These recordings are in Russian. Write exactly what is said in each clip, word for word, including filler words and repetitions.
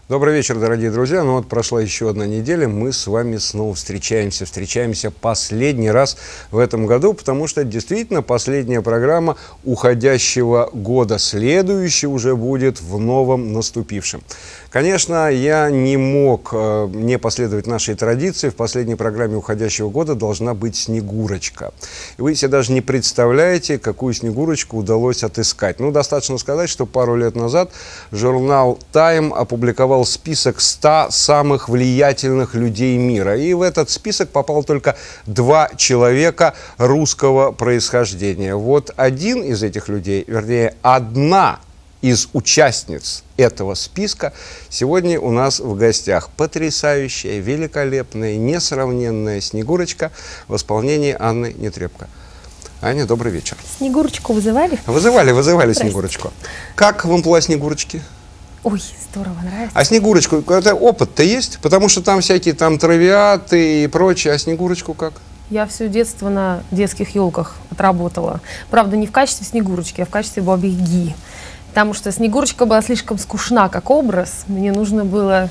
Добрый вечер, дорогие друзья. Ну вот прошла еще одна неделя, мы с вами снова встречаемся. Встречаемся последний раз в этом году, потому что действительно последняя программа уходящего года. Следующая уже будет в новом наступившем. Конечно, я не мог э, не последовать нашей традиции. В последней программе уходящего года должна быть Снегурочка. И вы себе даже не представляете, какую Снегурочку удалось отыскать. Ну, достаточно сказать, что пару лет назад журнал «Тайм» опубликовал список ста самых влиятельных людей мира. И в этот список попал только два человека русского происхождения. Вот один из этих людей, вернее, одна из участниц этого списка сегодня у нас в гостях. Потрясающая, великолепная, несравненная Снегурочка в исполнении Анны Нетребко. Аня, добрый вечер. Снегурочку вызывали? Вызывали, вызывали Снегурочку. Как в амплуа Снегурочки? Ой, здорово, нравится. А Снегурочку, это опыт-то есть? Потому что там всякие там травиаты и прочее. А Снегурочку как? Я все детство на детских елках отработала. Правда, не в качестве Снегурочки, а в качестве Бабы-Яги. Потому что Снегурочка была слишком скучна как образ. Мне нужно было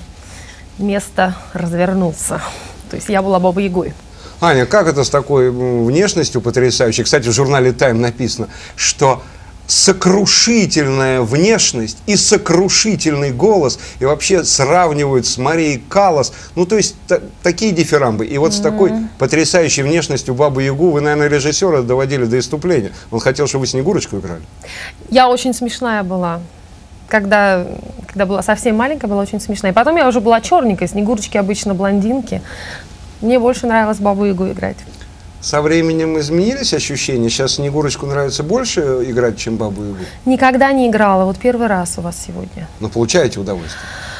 место развернуться. То есть я была Бабой-Ягой. Аня, как это с такой внешностью потрясающей? Кстати, в журнале «Тайм» написано, что сокрушительная внешность и сокрушительный голос, и вообще сравнивают с Марией Каллас. Ну, то есть, та, такие дифирамбы. И вот mm-hmm. с такой потрясающей внешностью Бабу-Ягу вы, наверное, режиссера доводили до исступления. Он хотел, чтобы вы Снегурочку играли. Я очень смешная была. Когда, когда была совсем маленькая, была очень смешная. И потом я уже была черненькой. Снегурочки обычно блондинки. Мне больше нравилось Бабу-Ягу играть. Со временем изменились ощущения? Сейчас Снегурочку нравится больше играть, чем Бабу-Ягу? Никогда не играла. Вот первый раз у вас сегодня. Но получаете удовольствие?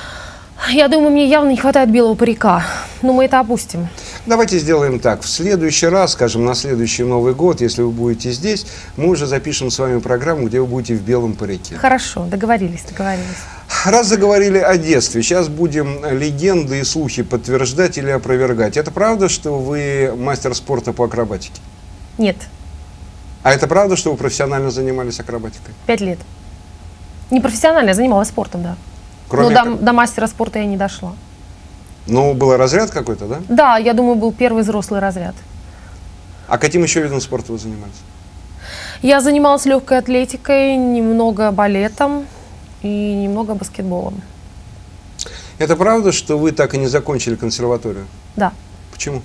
Я думаю, мне явно не хватает белого парика. Но мы это опустим. Давайте сделаем так. В следующий раз, скажем, на следующий Новый год, если вы будете здесь, мы уже запишем с вами программу, где вы будете в белом парике. Хорошо, договорились, договорились. Раз заговорили о детстве, сейчас будем легенды и слухи подтверждать или опровергать. Это правда, что вы мастер спорта по акробатике? Нет. А это правда, что вы профессионально занимались акробатикой? Пять лет. Не профессионально, я занималась спортом, да. Кроме Но ак... до, до мастера спорта я не дошла. Ну, был разряд какой-то, да? Да, я думаю, был первый взрослый разряд. А каким еще видом спорта вы занимались? Я занималась легкой атлетикой, немного балетом и немного баскетболом. Это правда, что вы так и не закончили консерваторию? Да. Почему?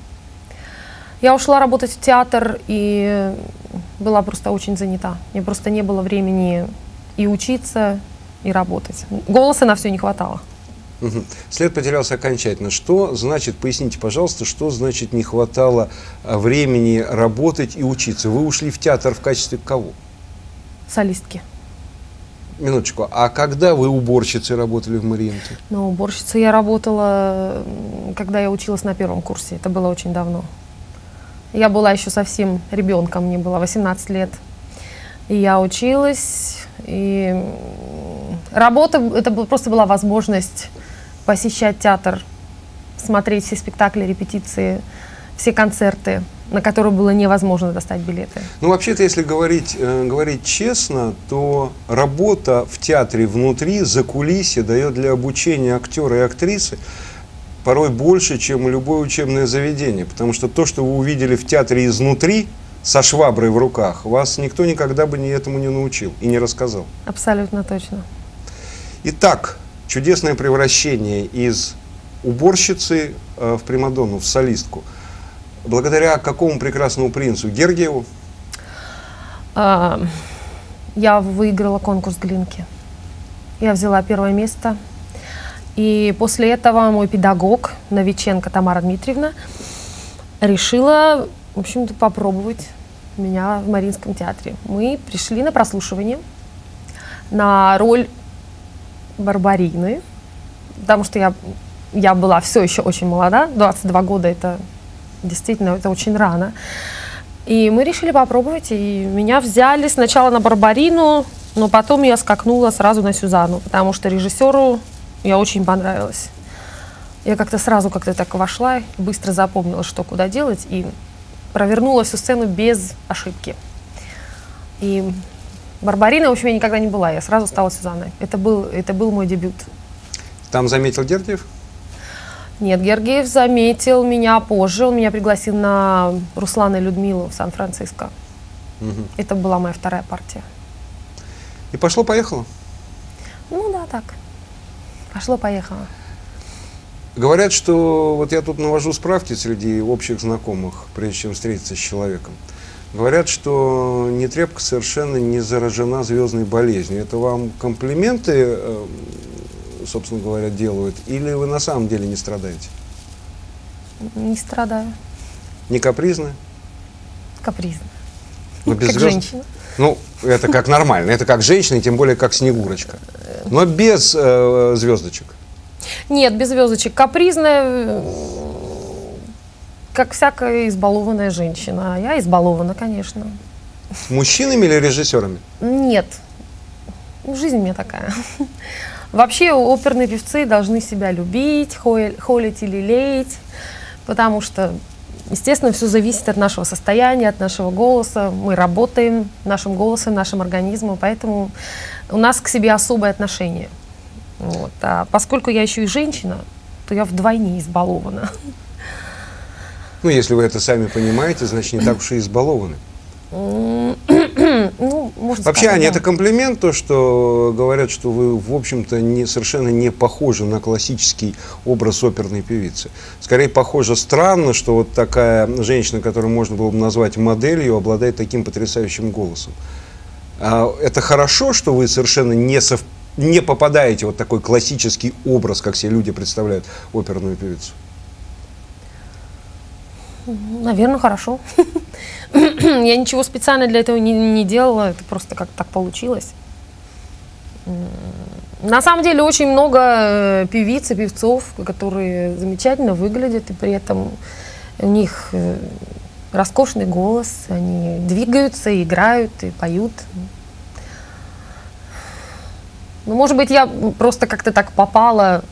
Я ушла работать в театр и была просто очень занята. Мне просто не было времени и учиться, и работать. Голоса на все не хватало. Угу. След потерялся окончательно. Что значит, поясните, пожалуйста, что значит не хватало времени работать и учиться? Вы ушли в театр в качестве кого? Солистки. Минуточку. А когда вы уборщицей работали в Мариинке? Ну, уборщицей я работала, когда я училась на первом курсе. Это было очень давно. Я была еще совсем ребенком, мне было восемнадцать лет. И я училась, и работа, это просто была возможность посещать театр, смотреть все спектакли, репетиции, все концерты, на которые было невозможно достать билеты. Ну, вообще-то, если говорить, э, говорить честно, то работа в театре внутри, за кулисье, дает для обучения актера и актрисы порой больше, чем любое учебное заведение. Потому что то, что вы увидели в театре изнутри, со шваброй в руках, вас никто никогда бы ни этому не научил и не рассказал. Абсолютно точно. Итак, чудесное превращение из уборщицы э, в примадонну, в солистку. Благодаря какому прекрасному принцу? Гергиеву? А, я выиграла конкурс Глинки. Я взяла первое место. И после этого мой педагог, Новиченко Тамара Дмитриевна, решила, в общем-то, попробовать меня в Мариинском театре. Мы пришли на прослушивание на роль Барбарины, потому что я, я была все еще очень молода, двадцать два года, это действительно, это очень рано. И мы решили попробовать, и меня взяли сначала на Барбарину, но потом я скакнула сразу на Сюзанну, потому что режиссеру я очень понравилась. Я как-то сразу как-то так вошла, быстро запомнила, что куда делать, и провернула всю сцену без ошибки. И Барбарина, в общем, я никогда не была, я сразу стала Сюзанной. Это был, это был мой дебют. Там заметил Гергиев? Нет, Гергиев заметил меня позже. Он меня пригласил на Руслана и Людмилу в Сан-Франциско. Угу. Это была моя вторая партия. И пошло-поехало? Ну да, так. Пошло-поехало. Говорят, что, вот я тут навожу справки среди общих знакомых, прежде чем встретиться с человеком. Говорят, что Нетребко совершенно не заражена звездной болезнью. Это вам комплименты, собственно говоря, делают? Или вы на самом деле не страдаете? Не страдаю. Не капризная? Капризная. Но без как звезд... женщина. Ну, это как нормально. Это как женщина, и тем более как Снегурочка. Но без э, звездочек. Нет, без звездочек. Капризная, как всякая избалованная женщина. Я избалована, конечно. Мужчинами или режиссерами? Нет. Жизнь у меня такая. Вообще оперные певцы должны себя любить, холить и лелеять, потому что, естественно, все зависит от нашего состояния, от нашего голоса. Мы работаем нашим голосом, нашим организмом, поэтому у нас к себе особое отношение. Вот. А поскольку я еще и женщина, то я вдвойне избалована. Ну, если вы это сами понимаете, значит, не так уж и избалованы. Ну, можно Вообще, сказать, Аня, да. это комплимент, то, что говорят, что вы, в общем-то, не, совершенно не похожи на классический образ оперной певицы. Скорее, похоже странно, что вот такая женщина, которую можно было бы назвать моделью, обладает таким потрясающим голосом. А это хорошо, что вы совершенно не, сов... не попадаете в вот такой классический образ, как все люди представляют оперную певицу? Наверное, хорошо. Я ничего специально для этого не, не делала, это просто как так получилось. На самом деле очень много певиц и певцов, которые замечательно выглядят, и при этом у них роскошный голос, они двигаются, и играют, и поют. Ну, может быть, я просто как-то так попала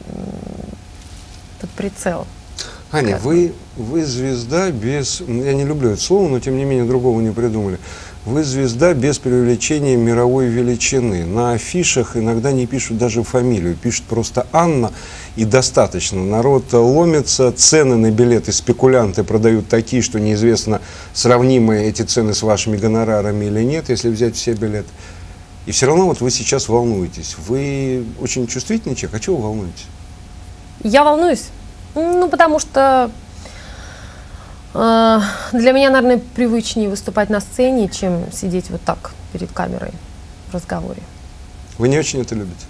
под прицел. Аня, вы, вы звезда без, я не люблю это слово, но тем не менее другого не придумали. Вы звезда без привлечения мировой величины. На афишах иногда не пишут даже фамилию, пишут просто Анна, и достаточно. Народ ломится, цены на билеты спекулянты продают такие, что неизвестно, сравнимы эти цены с вашими гонорарами или нет, если взять все билеты. И все равно вот вы сейчас волнуетесь. Вы очень чувствительный человек, а чего вы волнуетесь? Я волнуюсь. Ну, потому что э, для меня, наверное, привычнее выступать на сцене, чем сидеть вот так перед камерой в разговоре. Вы не очень это любите?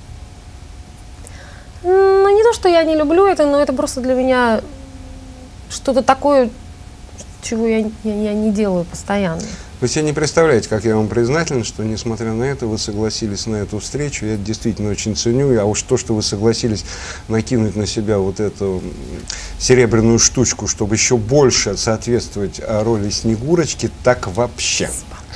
Ну, не то, что я не люблю это, но это просто для меня что-то такое, чего я, я, я не делаю постоянно. Вы себе не представляете, как я вам признателен, что, несмотря на это, вы согласились на эту встречу. Я это действительно очень ценю. А уж то, что вы согласились накинуть на себя вот эту серебряную штучку, чтобы еще больше соответствовать роли Снегурочки, так вообще.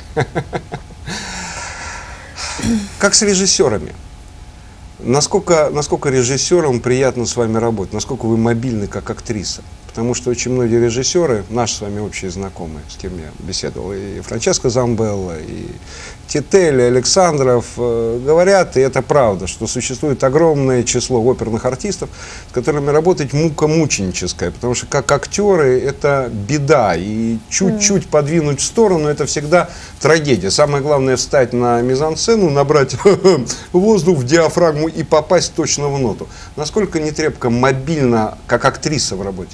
Как с режиссерами? Насколько, насколько режиссерам приятно с вами работать? Насколько вы мобильны как актриса? Потому что очень многие режиссеры, наши с вами общие знакомые, с кем я беседовал, и Франческо Замбелла, и Тителли, Александров, э, говорят, и это правда, что существует огромное число оперных артистов, с которыми работать мука мученическая, потому что как актеры это беда, и чуть-чуть mm. подвинуть в сторону это всегда трагедия. Самое главное встать на мизансцену, набрать воздух в диафрагму и попасть точно в ноту. Насколько Нетребко мобильна как актриса в работе?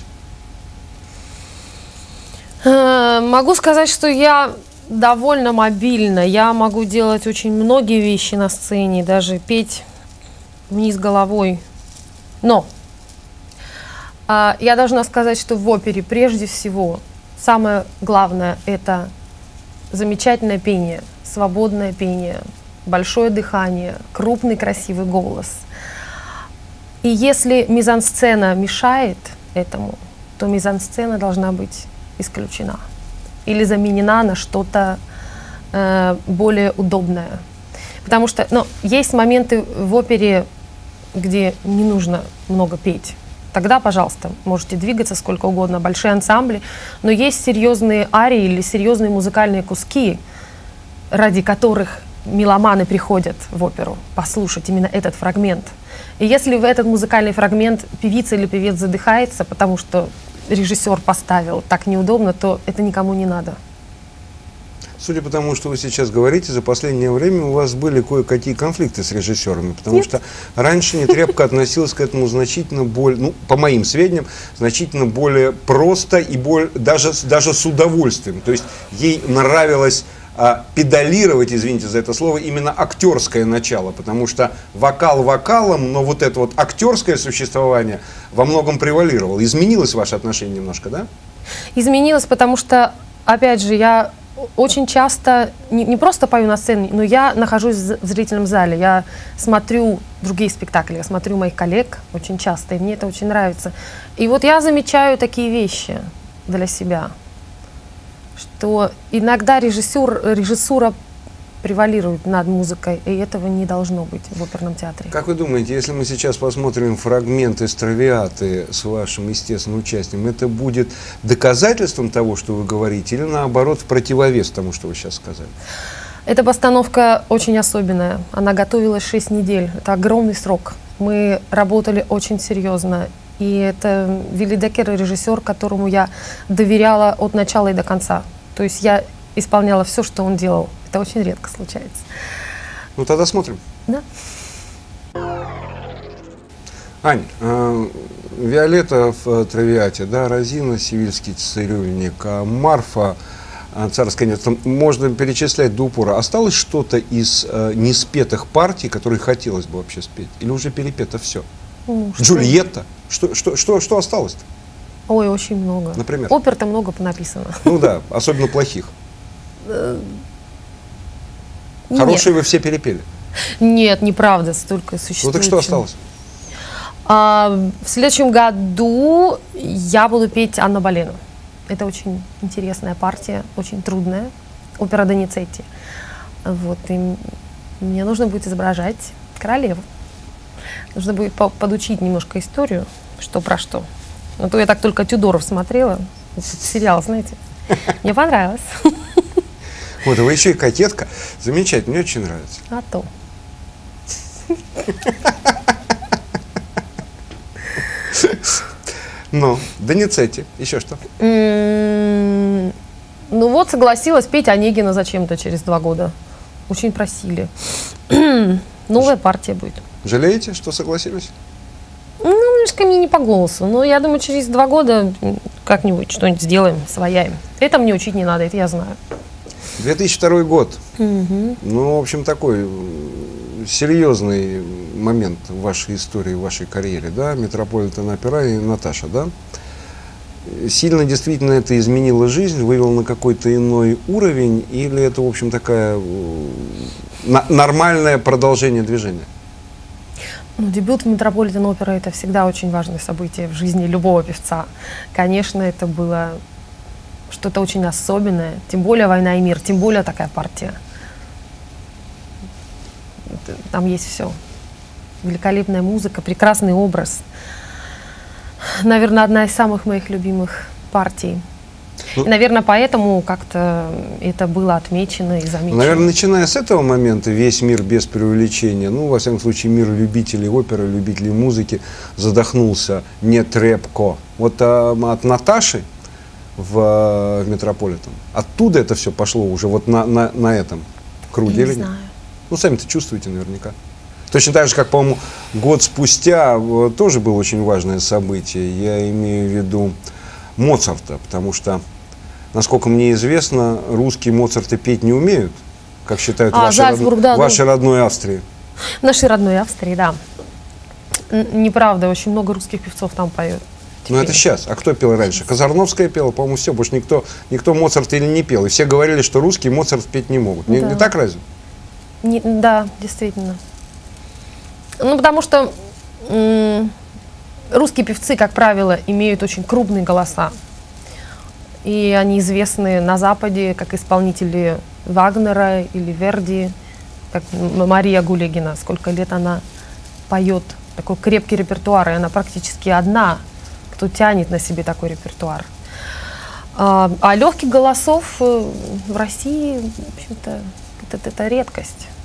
Могу сказать, что я довольно мобильна. Я могу делать очень многие вещи на сцене, даже петь вниз головой. Но а, я должна сказать, что в опере прежде всего самое главное – это замечательное пение, свободное пение, большое дыхание, крупный красивый голос. И если мизансцена мешает этому, то мизансцена должна быть исключена или заменена на что-то э, более удобное. Потому что ну, есть моменты в опере, где не нужно много петь. Тогда, пожалуйста, можете двигаться сколько угодно, большие ансамбли. Но есть серьезные арии или серьезные музыкальные куски, ради которых меломаны приходят в оперу послушать именно этот фрагмент. И если в этот музыкальный фрагмент певица или певец задыхается, потому что режиссер поставил так неудобно, то это никому не надо. Судя по тому, что вы сейчас говорите, за последнее время у вас были кое-какие конфликты с режиссерами, потому Нет. что раньше Нетребко относилась к этому значительно более, ну, по моим сведениям, значительно более просто и более, даже, даже с удовольствием. То есть ей нравилось а, педалировать, извините за это слово, именно актерское начало, потому что вокал вокалом, но вот это вот актерское существование во многом превалировало. Изменилось ваше отношение немножко, да? Изменилось, потому что, опять же, я очень часто не, не просто пою на сцене, но я нахожусь в зрительном зале, я смотрю другие спектакли, я смотрю моих коллег очень часто, и мне это очень нравится. И вот я замечаю такие вещи для себя, что иногда режиссер, режиссура превалирует над музыкой, и этого не должно быть в оперном театре. Как вы думаете, если мы сейчас посмотрим фрагменты из «Травиаты» с вашим естественным участием, это будет доказательством того, что вы говорите, или наоборот в противовес тому, что вы сейчас сказали? Эта постановка очень особенная. Она готовилась шесть недель. Это огромный срок. Мы работали очень серьезно. И это Вилли Деккер, режиссер, которому я доверяла от начала и до конца. То есть я исполняла все, что он делал. Это очень редко случается. Ну тогда смотрим. Да. Ань, э, Виолетта в «Травиате», да, Розина, Севильский цирюльник, а Марфа, царское небо, можно перечислять до упора. Осталось что-то из э, неспетых партий, которые хотелось бы вообще спеть? Или уже перепето все? Ну, Джульетта? Что, что, что, что осталось-то? Ой, очень много. Например? Опер-то много написано. Ну да, особенно плохих. Хорошие вы все перепели? Нет, неправда, столько существует. Ну так что осталось? А, в следующем году я буду петь Анну Болену. Это очень интересная партия, очень трудная. Опера Доницетти. Вот, и мне нужно будет изображать королеву. Нужно будет по подучить немножко историю, что про что. А то я так только Тюдоров смотрела, сериал, знаете. Мне понравилось. Вот, а вы еще и кокетка. Замечательно, мне очень нравится. А то. Ну, Доницетти, еще что? Ну вот, согласилась петь Онегина зачем-то через два года. Очень просили. Новая партия будет. Жалеете, что согласились? Ну, немножко мне не по голосу. Но я думаю, через два года как-нибудь что-нибудь сделаем, свояем. Это мне учить не надо, это я знаю. две тысячи второй год. Угу. Ну, в общем, такой серьезный момент в вашей истории, в вашей карьере, да? Метрополитен-опера и Наташа, да? Сильно действительно это изменило жизнь, вывело на какой-то иной уровень, или это, в общем, такая нормальное продолжение движения? Ну, дебют в Метрополитен-опера — это всегда очень важное событие в жизни любого певца. Конечно, это было что-то очень особенное, тем более «Война и мир», тем более такая партия. Там есть все. Великолепная музыка, прекрасный образ. Наверное, одна из самых моих любимых партий. Ну, и, наверное, поэтому как-то это было отмечено и замечено. Наверное, начиная с этого момента весь мир без преувеличения, ну, во всяком случае, мир любителей оперы, любителей музыки задохнулся Нетребко. Вот а, от Наташи в, в Метрополитен, оттуда это все пошло уже вот на, на, на этом круге. Я не знаю. Ну, сами-то чувствуете наверняка. Точно так же, как, по-моему, год спустя тоже было очень важное событие. Я имею в виду Моцарта, потому что, насколько мне известно, русские Моцарты петь не умеют, как считают а, ваши, Зальцбург, род... да, вашей да. родной Австрии. Нашей родной Австрии, да. Неправда, очень много русских певцов там поют. Ну это сейчас. А кто пел раньше? Казарновская пела, по-моему, все. Больше никто, никто Моцарта или не пел. И все говорили, что русские Моцарт петь не могут. Не, да. не так разве? Не, да, действительно. Ну, потому что русские певцы, как правило, имеют очень крупные голоса. И они известны на Западе как исполнители Вагнера или Верди, как Мария Гулегина. Сколько лет она поет такой крепкий репертуар, и она практически одна, кто тянет на себе такой репертуар. А, а легких голосов в России, в общем-то, это, это редкость.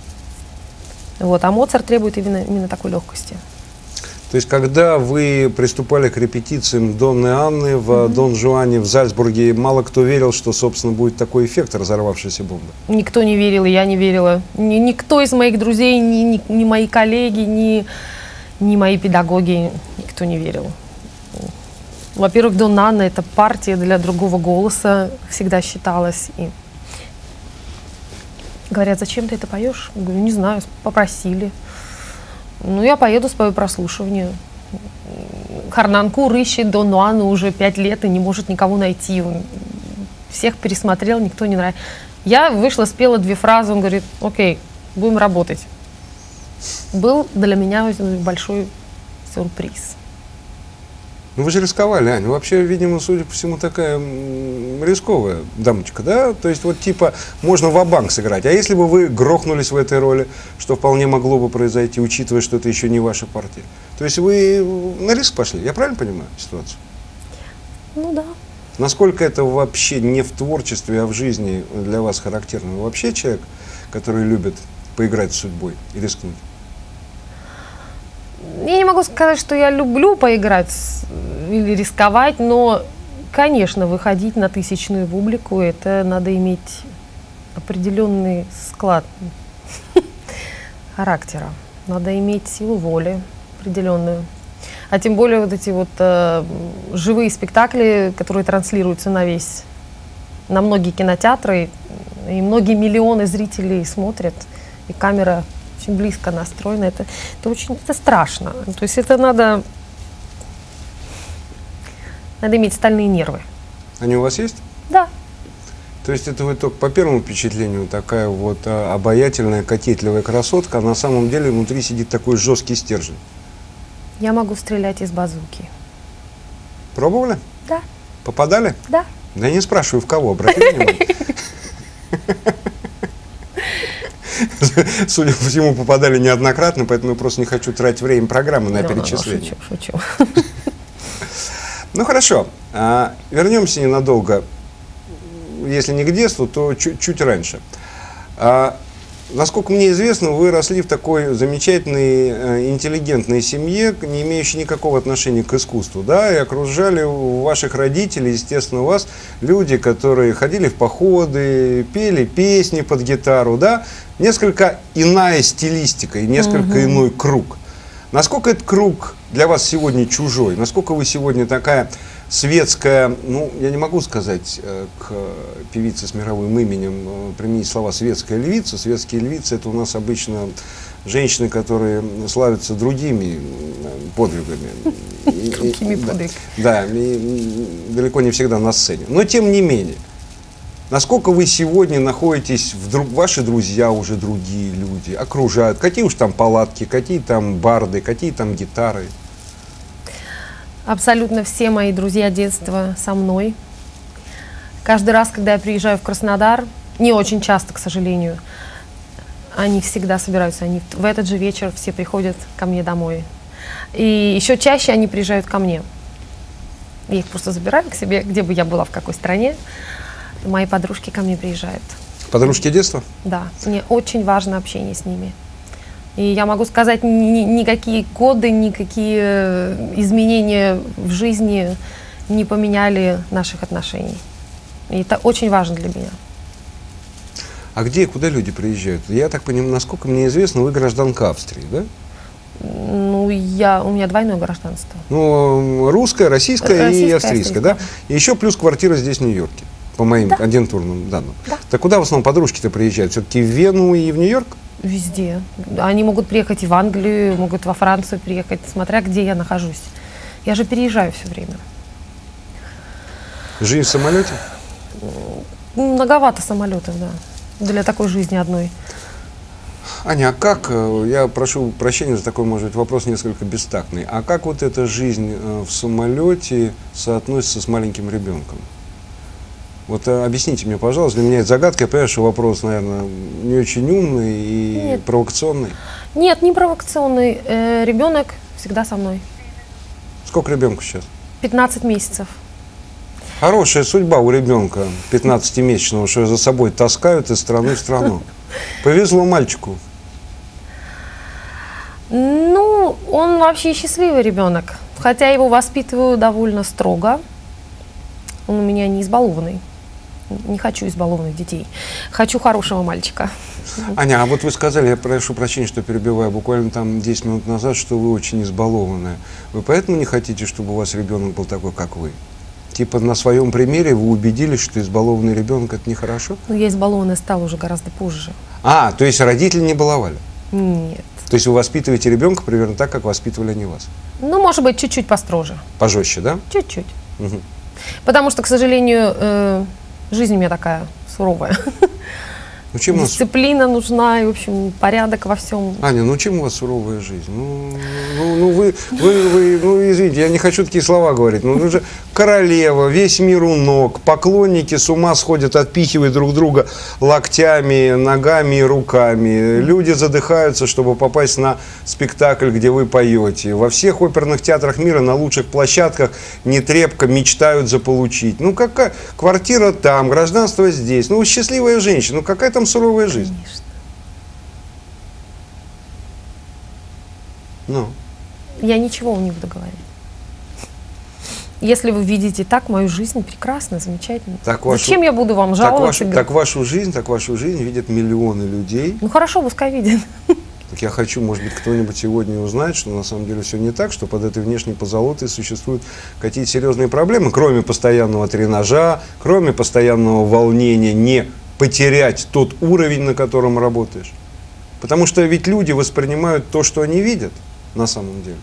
Вот, а Моцарт требует именно, именно такой легкости. То есть, когда вы приступали к репетициям Донны Анны в mm-hmm. Дон Жуане в Зальцбурге, мало кто верил, что, собственно, будет такой эффект разорвавшейся бомбы? Никто не верил, и я не верила. Ни, никто из моих друзей, ни, ни, ни мои коллеги, ни, ни мои педагоги, никто не верил. Во-первых, Донна Анна — это партия для другого голоса, всегда считалась. И говорят, зачем ты это поешь? Я говорю, не знаю, попросили. Ну, я поеду, спою прослушивание. Харнанкур ищет Донну Анну уже пять лет и не может никого найти. Он всех пересмотрел, никто не нравится. Я вышла, спела две фразы, он говорит, окей, будем работать. Был для меня большой сюрприз. Ну, вы же рисковали, Аня. Вообще, видимо, судя по всему, такая рисковая дамочка, да? То есть, вот типа, можно ва-банк сыграть. А если бы вы грохнулись в этой роли, что вполне могло бы произойти, учитывая, что это еще не ваша партия? То есть, вы на риск пошли? Я правильно понимаю ситуацию? Ну, да. Насколько это вообще не в творчестве, а в жизни для вас характерно? Вы вообще человек, который любит поиграть с судьбой и рискнуть? Я не могу сказать, что я люблю поиграть или рисковать, но, конечно, выходить на тысячную публику, это надо иметь определенный склад характера, надо иметь силу воли определенную. А тем более вот эти вот э, живые спектакли, которые транслируются на весь, на многие кинотеатры, и многие миллионы зрителей смотрят, и камера очень близко настроена, это, это очень это страшно. То есть это надо, надо иметь стальные нервы. Они у вас есть? Да. То есть это вы только по первому впечатлению такая вот а, обаятельная, кокетливая красотка, а на самом деле внутри сидит такой жесткий стержень. Я могу стрелять из базуки. Пробовали? Да. Попадали? Да. Да я не спрашиваю, в кого, обратите внимание. Судя по всему, попадали неоднократно, поэтому я просто не хочу тратить время программы на перечисление. Шучу, шучу. Ну хорошо, а, вернемся ненадолго, если не к детству, то чуть, чуть раньше. А, насколько мне известно, вы росли в такой замечательной, э, интеллигентной семье, не имеющей никакого отношения к искусству, да, и окружали ваших родителей, естественно, у вас люди, которые ходили в походы, пели песни под гитару, да, несколько иная стилистика и несколько [S2] Угу. [S1] Иной круг. Насколько этот круг для вас сегодня чужой? Насколько вы сегодня такая светская, ну, я не могу сказать э, к певице с мировым именем, э, применить слова «светская львица». Светские львицы — это у нас обычно женщины, которые славятся другими подвигами. Другими подвигами. Да, и далеко не всегда на сцене. Но тем не менее, насколько вы сегодня находитесь, в друг, ваши друзья уже другие люди, окружают, какие уж там палатки, какие там барды, какие там гитары? Абсолютно все мои друзья детства со мной. Каждый раз, когда я приезжаю в Краснодар, не очень часто, к сожалению, они всегда собираются, они в этот же вечер все приходят ко мне домой. И еще чаще они приезжают ко мне. Я их просто забираю к себе, где бы я была, в какой стране. Мои подружки ко мне приезжают. Подружки детства? Да, мне очень важно общение с ними. И я могу сказать, ни, никакие годы, никакие изменения в жизни не поменяли наших отношений. И это очень важно для меня. А где и куда люди приезжают? Я так понимаю, насколько мне известно, вы гражданка Австрии, да? Ну, я, у меня двойное гражданство. Ну, русское, российское, российское и австрийское, да? И еще плюс квартира здесь, в Нью-Йорке, по моим да. агентурным данным. Да. Так куда в основном подружки-то приезжают? Все-таки в Вену и в Нью-Йорк? Везде. Они могут приехать и в Англию, могут во Францию приехать, смотря где я нахожусь. Я же переезжаю все время. Жизнь в самолете? Многовато самолетов, да, для такой жизни одной. Аня, а как, я прошу прощения за такой, может быть, вопрос несколько бестактный, а как вот эта жизнь в самолете соотносится с маленьким ребенком? Вот объясните мне, пожалуйста, для меня это загадка, я понимаю, что вопрос, наверное, не очень умный и Нет. провокационный. Нет, не провокационный. Э, ребенок всегда со мной. Сколько ребенку сейчас? пятнадцать месяцев. Хорошая судьба у ребенка пятнадцатимесячного, что за собой таскают из страны в страну. Повезло мальчику. Ну, он вообще счастливый ребенок, хотя его воспитываю довольно строго. Он у меня не избалованный. Не хочу избалованных детей. Хочу хорошего мальчика. Аня, а вот вы сказали, я прошу прощения, что перебиваю, буквально там десять минут назад, что вы очень избалованная. Вы поэтому не хотите, чтобы у вас ребенок был такой, как вы? Типа на своем примере вы убедились, что избалованный ребенок — это нехорошо? Ну, я избалованная стала уже гораздо позже. А, то есть родители не баловали? Нет. То есть вы воспитываете ребенка примерно так, как воспитывали они вас? Ну, может быть, чуть-чуть построже. Пожестче, да? Чуть-чуть. Угу. Потому что, к сожалению, э, жизнь у меня такая суровая. Ну, чем нас... Дисциплина нужна, и, в общем, порядок во всем. Аня, ну чем у вас суровая жизнь? Ну, ну, ну, вы, вы, вы, ну, извините, я не хочу такие слова говорить, но вы же королева, весь мир у ног, поклонники с ума сходят, отпихивают друг друга локтями, ногами и руками. Люди задыхаются, чтобы попасть на спектакль, где вы поете. Во всех оперных театрах мира, на лучших площадках нетрепко мечтают заполучить. Ну, какая квартира там, гражданство здесь. Ну, счастливая женщина, ну, какая там суровая жизнь. Конечно. Ну. Я ничего вам не буду говорить. Если вы видите так мою жизнь, прекрасно, замечательно. Так вашу, Зачем я буду вам так жаловаться? вашу, так вашу жизнь, так вашу жизнь видят миллионы людей. Ну хорошо, пускай видят. Так я хочу, может быть, кто-нибудь сегодня узнать, что на самом деле все не так, что под этой внешней позолотой существуют какие-то серьезные проблемы, кроме постоянного тренажа, кроме постоянного волнения не потерять тот уровень, на котором работаешь. Потому что ведь люди воспринимают то, что они видят на самом деле.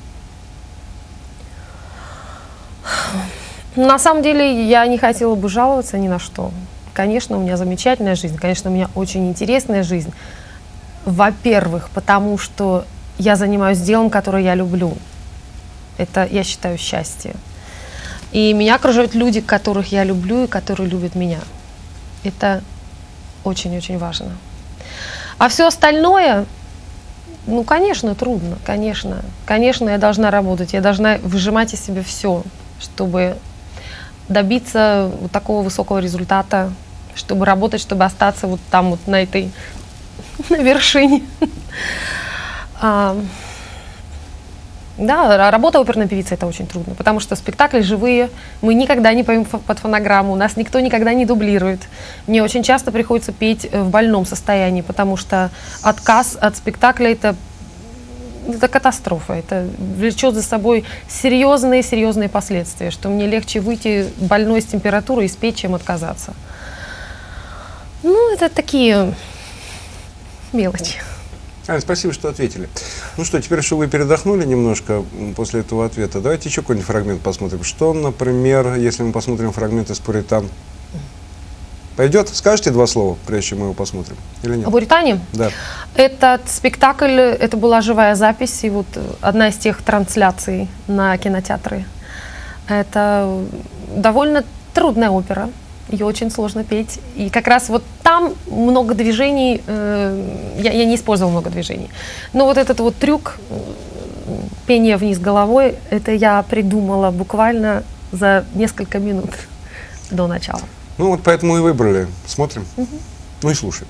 На самом деле я не хотела бы жаловаться ни на что. Конечно, у меня замечательная жизнь, конечно, у меня очень интересная жизнь. Во-первых, потому что я занимаюсь делом, которое я люблю. Это, я считаю, счастье. И меня окружают люди, которых я люблю и которые любят меня. Это очень-очень важно. А все остальное, ну, конечно, трудно, конечно. Конечно, я должна работать, я должна выжимать из себя все, чтобы добиться вот такого высокого результата, чтобы работать, чтобы остаться вот там, вот на этой, на вершине. А, да, работа оперной певицы — это очень трудно, потому что спектакли живые, мы никогда не поем под фонограмму, нас никто никогда не дублирует. Мне очень часто приходится петь в больном состоянии, потому что отказ от спектакля — это, это катастрофа, это влечет за собой серьезные-серьезные последствия, что мне легче выйти больной с температурой и спеть, чем отказаться. Ну, это такие мелочи. Аня, спасибо, что ответили. Ну что, теперь, что вы передохнули немножко после этого ответа, давайте еще какой-нибудь фрагмент посмотрим. Что, например, если мы посмотрим фрагмент из «Пуритан»? Пойдет? Скажете два слова, прежде чем мы его посмотрим? Или нет? О «Пуритане»? Да. Этот спектакль, это была живая запись, и вот одна из тех трансляций на кинотеатры. Это довольно трудная опера. Ее очень сложно петь. И как раз вот там много движений, э, я, я не использовала много движений. Но вот этот вот трюк, э, пение вниз головой, это я придумала буквально за несколько минут до начала. Ну вот поэтому и выбрали. Смотрим. Угу. Ну и слушаем.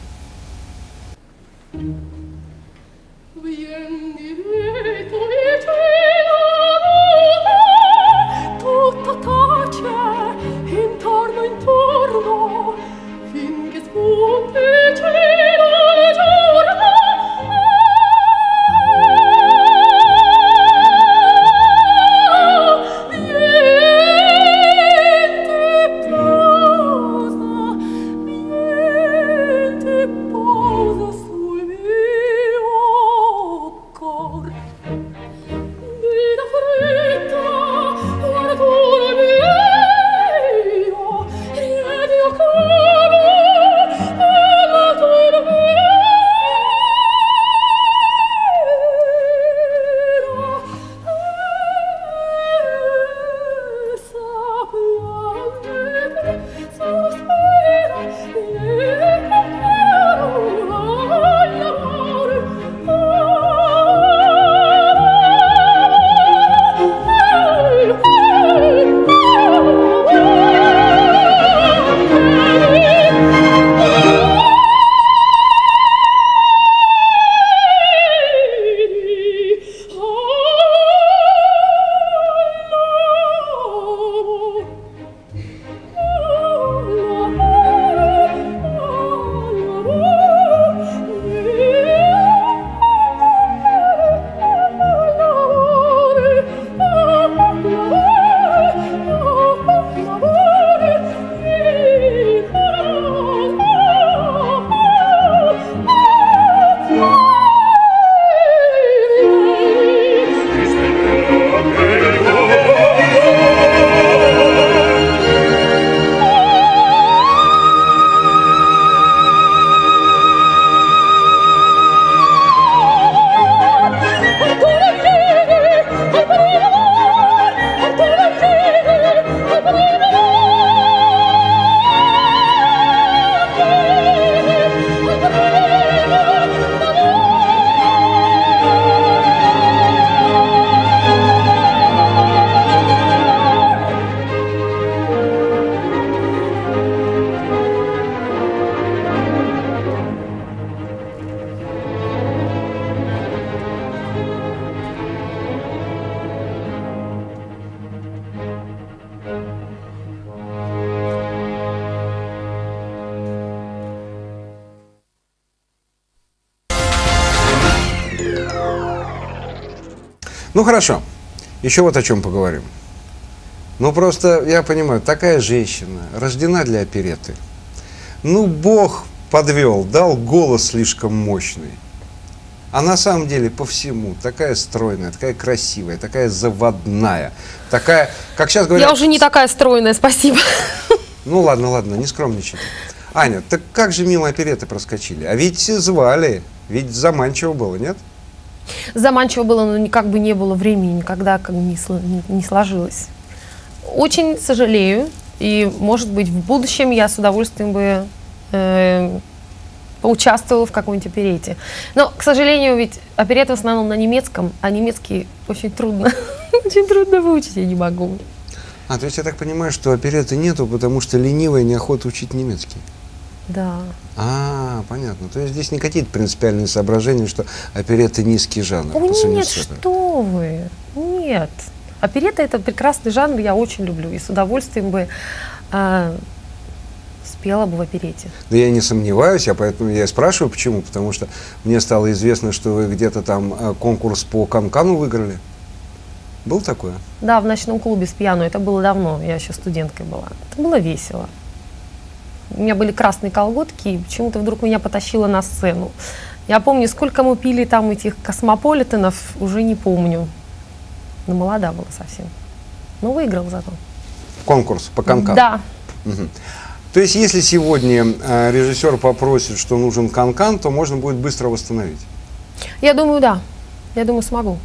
Ну хорошо, еще вот о чем поговорим. Ну просто, я понимаю, такая женщина, рождена для оперетты. Ну, Бог подвел, дал голос слишком мощный. А на самом деле по всему такая стройная, такая красивая, такая заводная, такая, как сейчас говорят... Я уже не такая стройная, спасибо. Ну ладно, ладно, не скромничайте. Аня, так как же мимо оперетты проскочили? А ведь звали, ведь заманчиво было, нет? Заманчиво было, но никак бы не было времени, никогда как бы не, не, не сложилось. Очень сожалею, и, может быть, в будущем я с удовольствием бы э, поучаствовала в какой-нибудь оперете. Но, к сожалению, ведь оперета в основном на немецком, а немецкий очень трудно, очень трудно выучить, я не могу. А, то есть я так понимаю, что опереты нету, потому что ленивая неохота учить немецкий? Да. А, понятно. То есть здесь не какие-то принципиальные соображения, что оперетта низкий жанр. О, нет, что вы, нет. Оперетта — это прекрасный жанр, я очень люблю, и с удовольствием бы э, спела бы в оперете. Да я не сомневаюсь, я поэтому я и спрашиваю, почему, потому что мне стало известно, что вы где-то там э, конкурс по канкану выиграли. Был такое? Да, в ночном клубе с пьяну, это было давно, я еще студенткой была. Это было весело. У меня были красные колготки, и почему-то вдруг меня потащило на сцену. Я помню, сколько мы пили там этих космополитенов, уже не помню. Но молода была совсем. Но выиграл зато. Конкурс по канкану? Да. Угу. То есть, если сегодня э, режиссер попросит, что нужен канкан, то можно будет быстро восстановить? Я думаю, да. Я думаю, смогу.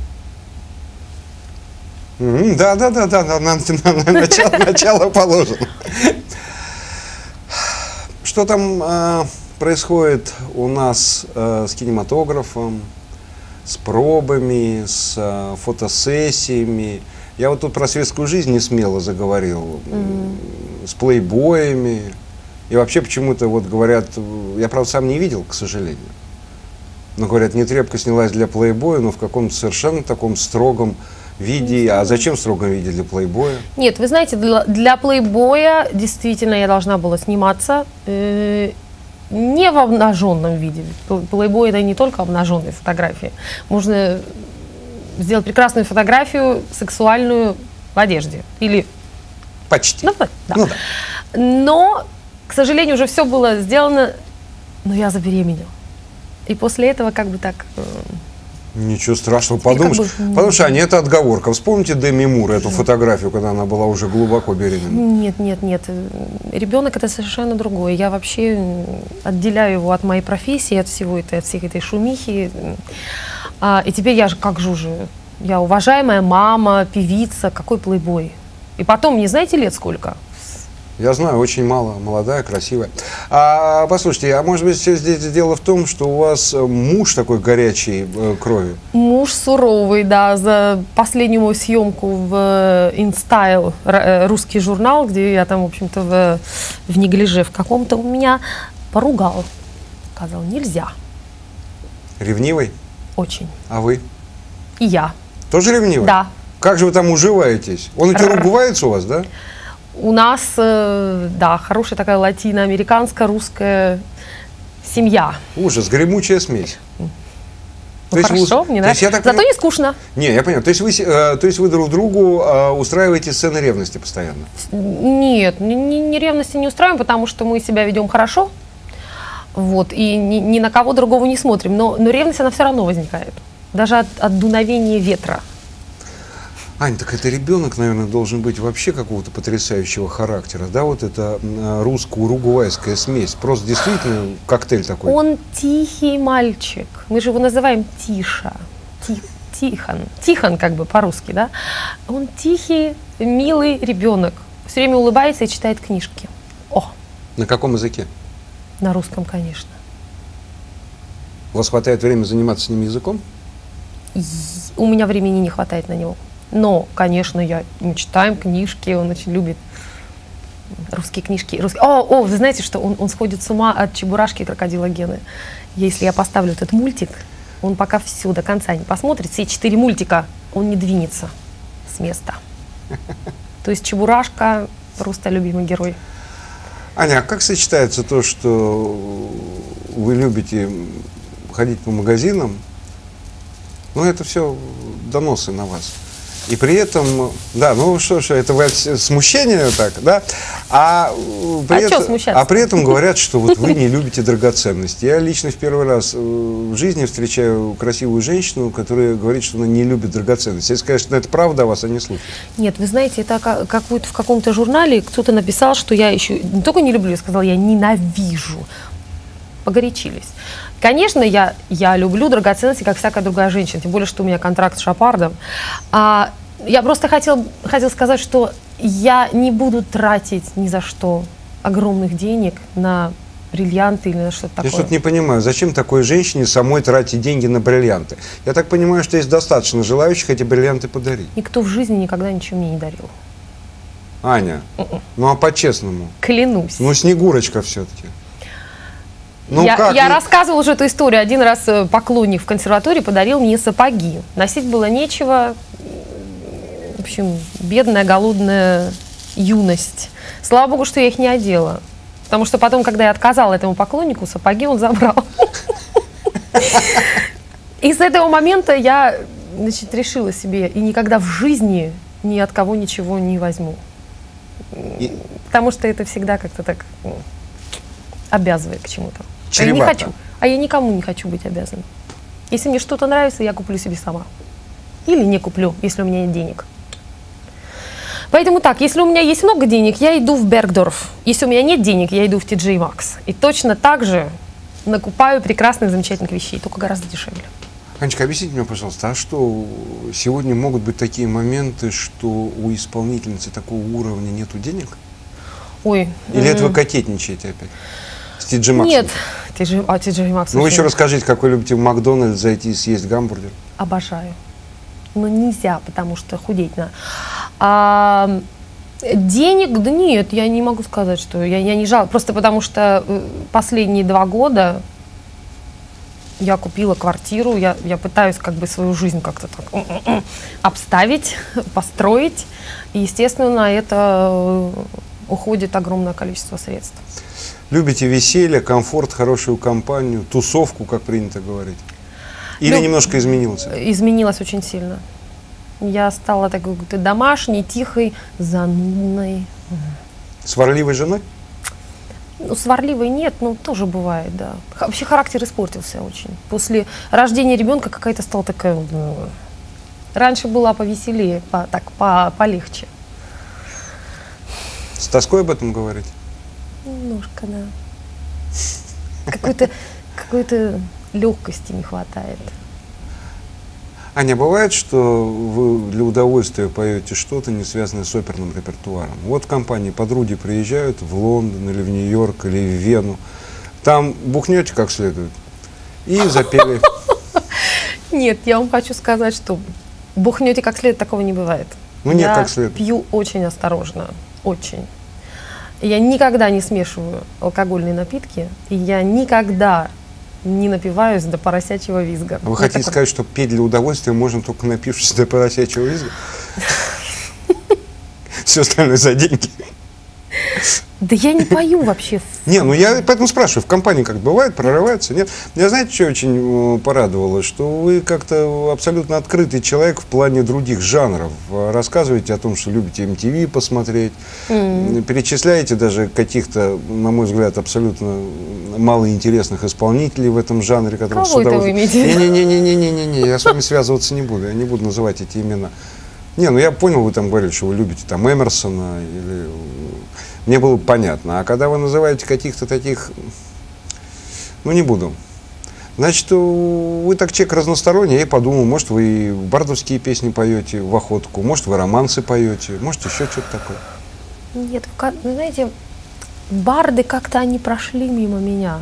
Да, да, да, да, да, на, на, на, начало, начало положено. Что там э, происходит у нас э, с кинематографом, с пробами, с э, фотосессиями? Я вот тут про светскую жизнь не смело заговорил, mm-hmm. с плейбоями. И вообще почему-то вот говорят, я правда сам не видел, к сожалению, но говорят, Нетребко снялась для плейбоя, но в каком-то совершенно таком строгом виде. А зачем в строгом виде для плейбоя? Нет, вы знаете, для, для плейбоя действительно я должна была сниматься э, не в обнаженном виде. Плейбой — это не только обнаженные фотографии. Можно сделать прекрасную фотографию сексуальную в одежде. Или... Почти. Ну, да. Ну, да. Но, к сожалению, уже все было сделано, но я забеременела. И после этого как бы так... Э, Ничего страшного, подумаешь, как бы, потому что, Аня, это отговорка. Вспомните Деми Мур, эту фотографию, когда она была уже глубоко беременна. Нет, нет, нет. Ребенок — это совершенно другое. Я вообще отделяю его от моей профессии, от всего этой, от всей этой шумихи. А, и теперь я же, как же уже, я уважаемая мама, певица, какой плейбой. И потом, не знаете, лет сколько? Я знаю, очень мало, молодая, красивая. А, послушайте, а может быть здесь дело в том, что у вас муж такой горячей э, крови? Муж суровый, да. За последнюю мою съемку в InStyle, русский журнал, где я там, в общем-то, в, в неглиже в каком-то, у меня поругал. Сказал, нельзя. Ревнивый? Очень. А вы? И я. Тоже ревнивый? Да. Как же вы там уживаетесь? Он ведь ругается у вас, да? У нас, э, да, хорошая такая латиноамериканско-русская семья. Ужас, гремучая смесь. Ну, то хорошо, вы, мне нравится. Зато понимаю, не скучно. Не, я понял. То есть вы, э, то есть вы друг другу э, устраиваете сцены ревности постоянно? Нет, ни, ни ревности не устраиваем, потому что мы себя ведем хорошо. Вот, и ни, ни на кого другого не смотрим. Но, но ревность, она все равно возникает. Даже от, от дуновения ветра. Ань, так это ребенок, наверное, должен быть вообще какого-то потрясающего характера, да, вот это русско-уругвайская смесь, просто действительно коктейль такой. Он тихий мальчик, мы же его называем Тиша, Ти, Тихон, Тихон как бы по-русски, да, он тихий, милый ребенок, все время улыбается и читает книжки. О! На каком языке? На русском, конечно. У вас хватает времени заниматься с ним языком? И у меня времени не хватает на него. Но, конечно, я, мы читаем книжки, он очень любит русские книжки. Русские. О, о, вы знаете, что он, он сходит с ума от Чебурашки и крокодила Гены. Если я поставлю этот мультик, он пока все до конца не посмотрит, все четыре мультика, он не двинется с места. То есть Чебурашка просто любимый герой. Аня, а как сочетается то, что вы любите ходить по магазинам, Ну, это все доносы на вас. И при этом, да, ну что ж, это вы смущение так, да? А при, а, это, а при этом говорят, что вот вы не любите драгоценности. Я лично в первый раз в жизни встречаю красивую женщину, которая говорит, что она не любит драгоценности. Если сказать, что это правда о вас, а не слухи. Нет, вы знаете, это как в каком-то журнале кто-то написал, что я еще не только не люблю, я сказала, я ненавижу. Погорячились. Конечно, я, я люблю драгоценности, как всякая другая женщина, тем более, что у меня контракт с Шапардом. А, я просто хотел, хотел сказать, что я не буду тратить ни за что огромных денег на бриллианты или на что-то такое. Я что-то не понимаю, зачем такой женщине самой тратить деньги на бриллианты? Я так понимаю, что есть достаточно желающих эти бриллианты подарить. Никто в жизни никогда ничего мне не дарил. Аня, Mm-mm. ну а по-честному? Клянусь. Ну, Снегурочка все-таки. Ну, я как? я рассказывала уже эту историю. Один раз поклонник в консерватории подарил мне сапоги. Носить было нечего. В общем, бедная, голодная юность. Слава богу, что я их не одела. Потому что потом, когда я отказала этому поклоннику, сапоги он забрал. И с этого момента я, значит, решила себе, и никогда в жизни ни от кого ничего не возьму. Потому что это всегда как-то так обязывает к чему-то. А я не хочу. А я никому не хочу быть обязанной. Если мне что-то нравится, я куплю себе сама. Или не куплю, если у меня нет денег. Поэтому так, если у меня есть много денег, я иду в Бергдорф. Если у меня нет денег, я иду в Ти Джей Макс. И точно так же накупаю прекрасных, замечательных вещей, только гораздо дешевле. Анечка, объясните мне, пожалуйста, а что сегодня могут быть такие моменты, что у исполнительницы такого уровня нету денег? Ой. Или это вы кокетничаете опять? Ти Джей Макс? Нет, Ти Джей, а Ти Джей Макс. Ну, вы еще расскажите, как вы любите в Макдональдс зайти и съесть гамбургер? Обожаю. Но нельзя, потому что худеть надо. А, денег, да нет, я не могу сказать, что я, я не жалко. Просто потому что последние два года я купила квартиру, я, я пытаюсь как бы свою жизнь как-то так обставить, построить. И, естественно, на это уходит огромное количество средств. Любите веселье, комфорт, хорошую компанию, тусовку, как принято говорить? Или ну, немножко изменилось? Изменилось очень сильно. Я стала такой домашней, тихой, занудной. Сварливой женой? Ну, сварливой нет, но тоже бывает, да. Вообще характер испортился очень. После рождения ребенка какая-то стала такая... Раньше была повеселее, по, так, по, полегче. С тоской об этом говорить? Немножко, да. Какой-то какой-то легкости не хватает. Аня, бывает, что вы для удовольствия поете что-то, не связанное с оперным репертуаром? Вот в компании подруги приезжают в Лондон или в Нью-Йорк или в Вену. Там бухнете как следует и запели. Нет, я вам хочу сказать, что бухнете как следует, такого не бывает. Ну нет, как следует. Я пью очень осторожно, очень. Я никогда не смешиваю алкогольные напитки, и я никогда не напиваюсь до поросячьего визга. Вы хотите такой... сказать, что петь для удовольствия можно только напившись до поросячьего визга? Все остальное за деньги. Да я не пою вообще. Не, ну я поэтому спрашиваю, в компании как бывает, прорывается, нет? Я, знаете, что очень порадовало, что вы как-то абсолютно открытый человек в плане других жанров. Рассказываете о том, что любите эм ти ви посмотреть, mm. перечисляете даже каких-то, на мой взгляд, абсолютно малоинтересных исполнителей в этом жанре, которые Кого это вы имеете? Не-не-не-не-не-не, я с вами связываться не буду, я не буду называть эти имена. Не, ну я понял, вы там говорили, что вы любите там Эмерсона или... Мне было понятно. А когда вы называете каких-то таких, ну не буду. Значит, вы так человек разносторонний, я и подумал, может, вы бардовские песни поете в охотку, может, вы романсы поете, может, еще что-то такое. Нет, вы знаете, барды как-то они прошли мимо меня.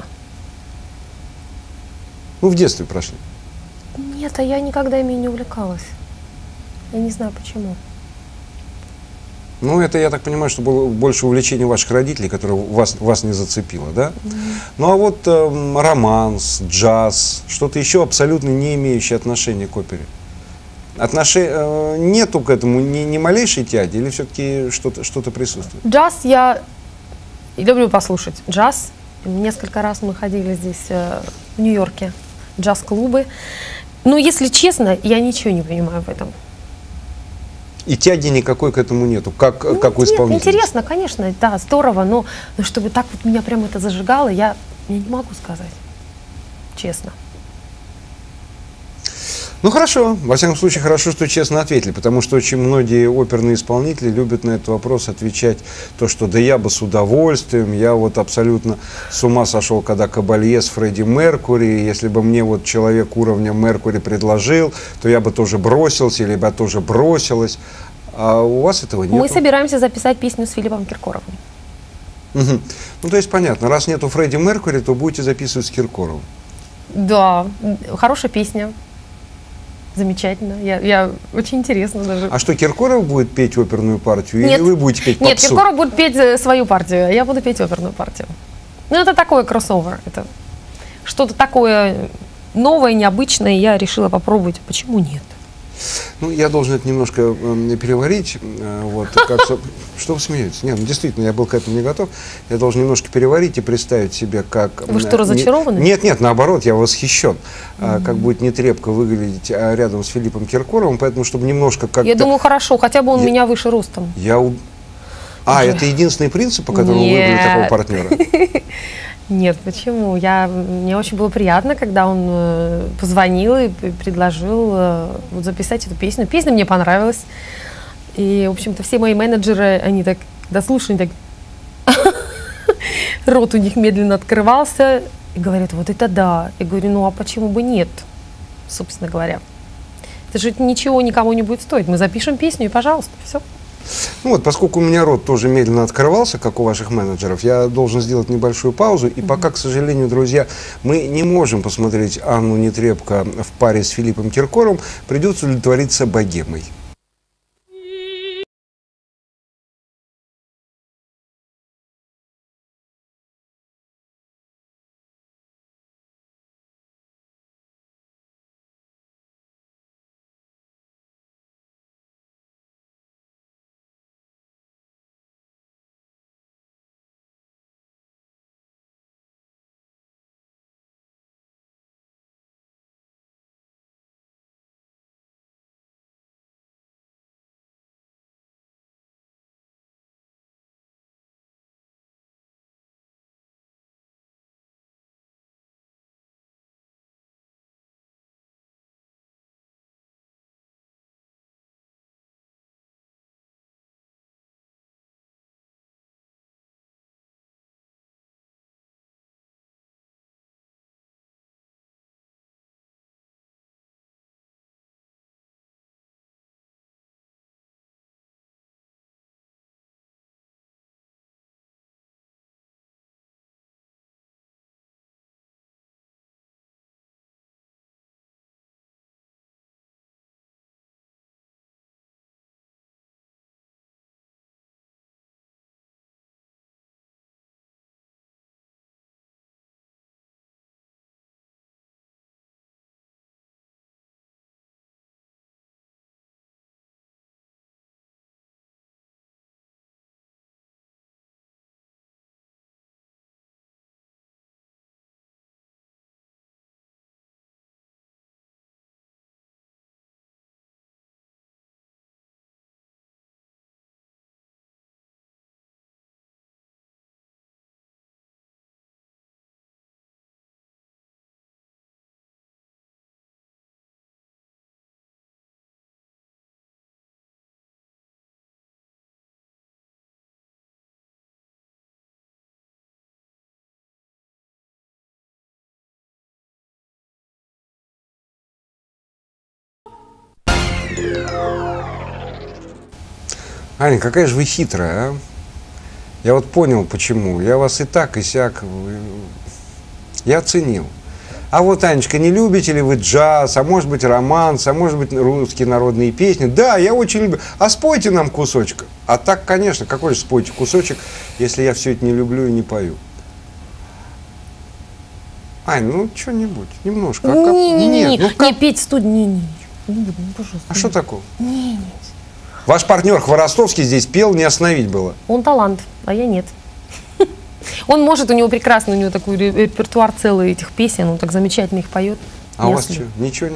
Ну, в детстве прошли. Нет, а я никогда ими не увлекалась. Я не знаю почему. Ну, это, я так понимаю, что было больше увлечение ваших родителей, которое вас, вас не зацепило, да? Mm-hmm. Ну, а вот э, романс, джаз, что-то еще абсолютно не имеющее отношения к опере. Отнош... Э, нету к этому ни, ни малейшей тяги или все-таки что-то что-то присутствует? Джаз я люблю послушать. Джаз. Несколько раз мы ходили здесь, э, в Нью-Йорке, джаз-клубы. Но, если честно, я ничего не понимаю в этом. И тяги никакой к этому нету, как, Ну, как у нет, исполнителя? интересно, конечно, да, здорово, но, но чтобы так вот меня прям это зажигало, я, я не могу сказать, честно. Ну хорошо, во всяком случае хорошо, что честно ответили, потому что очень многие оперные исполнители любят на этот вопрос отвечать то, что да я бы с удовольствием, я вот абсолютно с ума сошел, когда Кабалье с Фредди Меркури, если бы мне вот человек уровня Меркури предложил, то я бы тоже бросился, или бы я тоже бросилась, а у вас этого нет. Мы собираемся записать песню с Филиппом Киркоровым. Угу. Ну то есть понятно, раз нету Фредди Меркури, то будете записывать с Киркоровым. Да, хорошая песня. Замечательно. Я, я очень интересно даже. А что, Киркоров будет петь оперную партию, Нет. или вы будете петь попсу? Нет, Киркоров будет петь свою партию, а я буду петь оперную партию. Ну, это такое кроссовер. Это что-то такое новое, необычное, я решила попробовать. Почему нет? Ну, я должен это немножко э, переварить. Э, вот, как, что вы смеетесь? Нет, ну, действительно, я был к этому не готов. Я должен немножко переварить и представить себе, как... Вы что, разочарованы? Не, нет, нет, наоборот, я восхищен. Mm-hmm. Как будет нетрепко выглядеть рядом с Филиппом Киркоровым, поэтому, чтобы немножко как-то... Я думаю, хорошо, хотя бы он я... меня выше ростом. Я... А, Уже. Это единственный принцип, по которому вы выбрали такого партнера? Нет, почему? Я, мне очень было приятно, когда он э, позвонил и предложил э, вот записать эту песню. Песня мне понравилась. И, в общем-то, все мои менеджеры, они так, когда слушали, так рот у них медленно открывался. И говорят, вот это да. Я говорю, ну а почему бы нет, собственно говоря. Это же ничего никому не будет стоить. Мы запишем песню и, пожалуйста, все. Ну вот, поскольку у меня рот тоже медленно открывался, как у ваших менеджеров, я должен сделать небольшую паузу. И пока, к сожалению, друзья, мы не можем посмотреть Анну Нетребко в паре с Филиппом Киркоровым, придется удовлетвориться богемой. Аня, какая же вы хитрая, а? Я вот понял, почему. Я вас и так, и сяк. Я оценил. А вот, Анечка, не любите ли вы джаз, а может быть романс, а может быть русские народные песни? Да, я очень люблю. А спойте нам кусочек. А так, конечно, какой же спойте кусочек, если я все это не люблю и не пою? Ань, ну что-нибудь, немножко. Не, не, не, не, Нет, ну как? не, петь в студии, не, не, не буду, ну, пожалуйста. А что такого? Не, нет. Ваш партнер Хворостовский здесь пел, не остановить было. Он талант, а я нет. Он может, у него прекрасный, у него такой репертуар целый этих песен, он так замечательно их поет. А у вас что, ничего нету?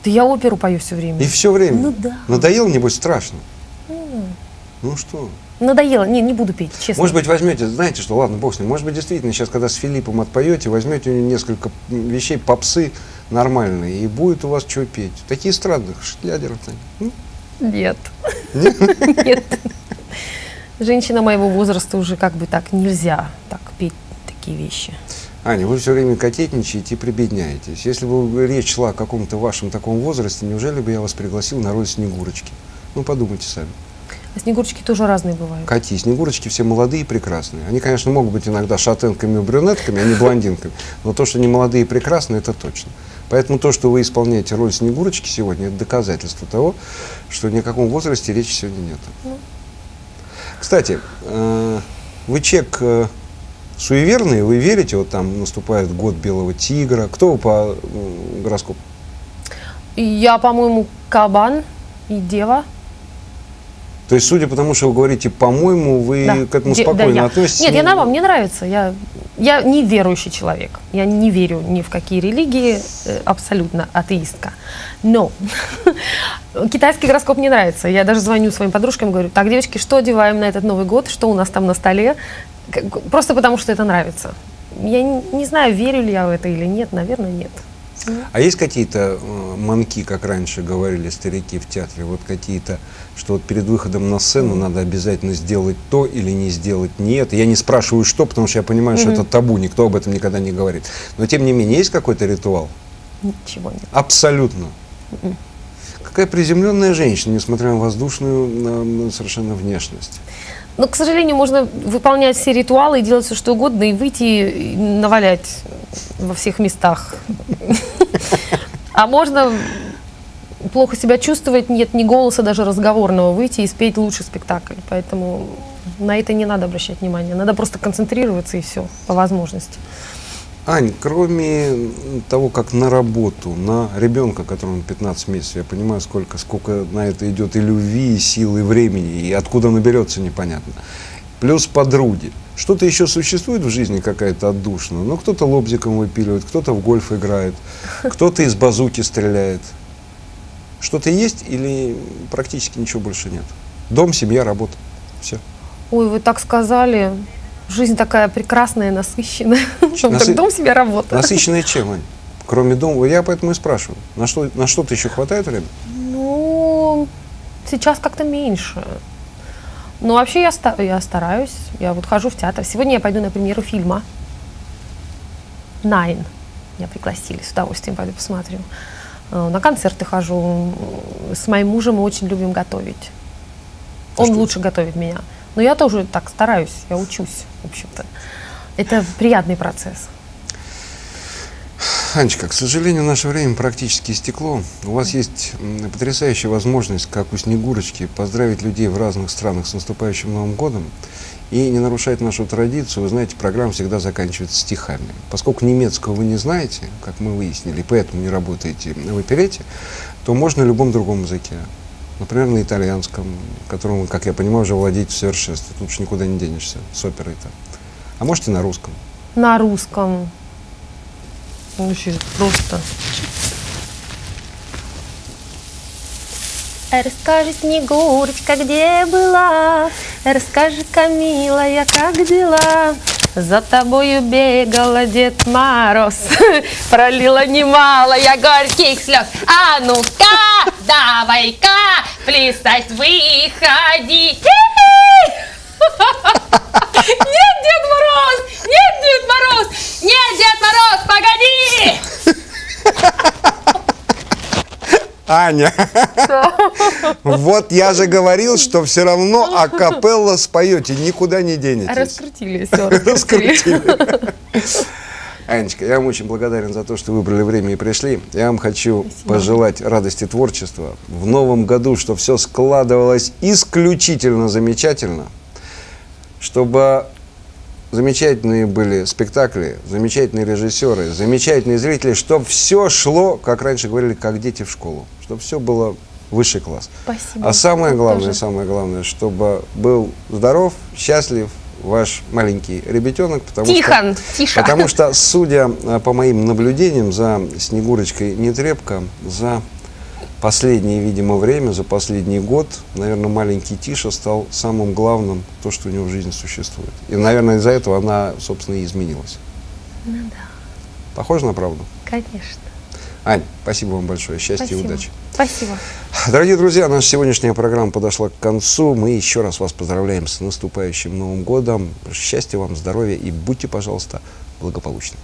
Да я оперу пою все время. И все время? Ну да. Надоело, небось, страшно? Mm. Ну что? Надоело. Не, не буду петь, честно. Может быть, возьмете, знаете что, ладно, бог с ним, может быть, действительно, сейчас, когда с Филиппом отпоете, возьмете у него несколько вещей, попсы нормальные, и будет у вас что петь. Такие странные, шлягеры-то. Нет. Нет? Женщина моего возраста уже как бы так нельзя так петь такие вещи. Аня, вы все время кокетничаете и прибедняетесь. Если бы речь шла о каком-то вашем таком возрасте, неужели бы я вас пригласил на роль Снегурочки? Ну, подумайте сами. А Снегурочки тоже разные бывают. Кати, Снегурочки все молодые и прекрасные. Они, конечно, могут быть иногда шатенками и брюнетками, а не блондинками. Но то, что они молодые и прекрасные, это точно. Поэтому то, что вы исполняете роль Снегурочки сегодня, это доказательство того, что ни о каком возрасте речи сегодня нет. Ну. Кстати, э, вы человек э, суеверный, вы верите, вот там наступает год Белого Тигра. Кто вы по э, гороскопу? Я, по-моему, кабан и дева. То есть, судя по тому, что вы говорите, по-моему, вы Да. к этому Де- спокойно да, я. относитесь? Нет, я на вам, мне нравится. Я, я не верующий человек. Я не верю ни в какие религии, э, абсолютно атеистка. Но китайский гороскоп мне нравится. Я даже звоню своим подружкам и говорю: так, девочки, что одеваем на этот Новый год, что у нас там на столе? Как- Просто потому, что это нравится. Я не, не знаю, верю ли я в это или нет, наверное, нет. А есть какие-то э, манки, как раньше говорили старики в театре, вот какие-то, что вот перед выходом на сцену надо обязательно сделать то или не сделать нет? Я не спрашиваю, что, потому что я понимаю, что Мгм. это табу, никто об этом никогда не говорит. Но тем не менее, есть какой-то ритуал? Ничего нет. Абсолютно. Какая приземленная женщина, несмотря на воздушную на- на совершенно внешность. Но, к сожалению, можно выполнять все ритуалы и делать все, что угодно, и выйти и навалять во всех местах. А можно плохо себя чувствовать, нет ни голоса даже разговорного, выйти и спеть лучший спектакль. Поэтому на это не надо обращать внимание. Надо просто концентрироваться и все, по возможности. Ань, кроме того, как на работу, на ребенка, которому пятнадцать месяцев, я понимаю, сколько, сколько на это идет и любви, и сил, и времени, и откуда наберется, непонятно. Плюс подруги. Что-то еще существует в жизни какая-то отдушина? Ну, кто-то лобзиком выпиливает, кто-то в гольф играет, кто-то из базуки стреляет. Что-то есть или практически ничего больше нет? Дом, семья, работа. Все. Ой, вы так сказали. Жизнь такая прекрасная, насыщенная. Насы- Как дом себе работа. Насыщенная чем, Ань? Кроме дома, я поэтому и спрашиваю. На что, на что-то еще хватает времени? Ну, сейчас как-то меньше. Но вообще я, ста- я стараюсь. Я вот хожу в театр. Сегодня я пойду на премьеру фильма «Найн». Меня пригласили, с удовольствием пойду посмотрю. Э, На концерты хожу. С моим мужем мы очень любим готовить. А Он что? лучше готовит меня. Но я тоже так стараюсь, я учусь, в общем-то. Это приятный процесс. Анечка, к сожалению, наше время практически истекло. У вас есть м, потрясающая возможность, как у Снегурочки, поздравить людей в разных странах с наступающим Новым годом и не нарушать нашу традицию. Вы знаете, программа всегда заканчивается стихами. Поскольку немецкого вы не знаете, как мы выяснили, и поэтому не работаете в оперете, то можно на любом другом языке. Например, на итальянском, которым вы, как я понимаю, уже владеете в совершенстве. Тут уж никуда не денешься с оперой-то. А можете на русском. На русском. Вообще просто. Расскажи, Снегурочка, где была? Расскажи-ка, милая, как дела? За тобою бегала Дед Мороз, пролила немало я горьких слез. А ну-ка, давай-ка, плясать выходи. Нет, Дед Мороз! Нет, Дед Мороз! Нет, Дед Мороз, погоди! Аня, вот я же говорил, что все равно акапелла споете, никуда не денетесь. Раскрутили, все, раскрутили. Анечка, я вам очень благодарен за то, что выбрали время и пришли. Я вам хочу Спасибо. пожелать радости творчества. В новом году, чтобы все складывалось исключительно замечательно, чтобы замечательные были спектакли, замечательные режиссеры, замечательные зрители, чтобы все шло, как раньше говорили, как дети в школу, чтобы все было высший класс. Спасибо. А самое Вам главное, тоже. самое главное, чтобы был здоров, счастлив ваш маленький ребятенок, потому Тихон, что, тише. потому что, судя а, по моим наблюдениям за Снегурочкой Нетребко, за последнее, видимо, время, за последний год, наверное, маленький Тиша стал самым главным, то, что у него в жизни существует. И, наверное, из-за этого она, собственно, и изменилась. Ну да. Похоже на правду? Конечно. Ань, спасибо вам большое. Счастья Спасибо. и удачи. Спасибо. Дорогие друзья, наша сегодняшняя программа подошла к концу. Мы еще раз вас поздравляем с наступающим Новым годом. Счастья вам, здоровья и будьте, пожалуйста, благополучны.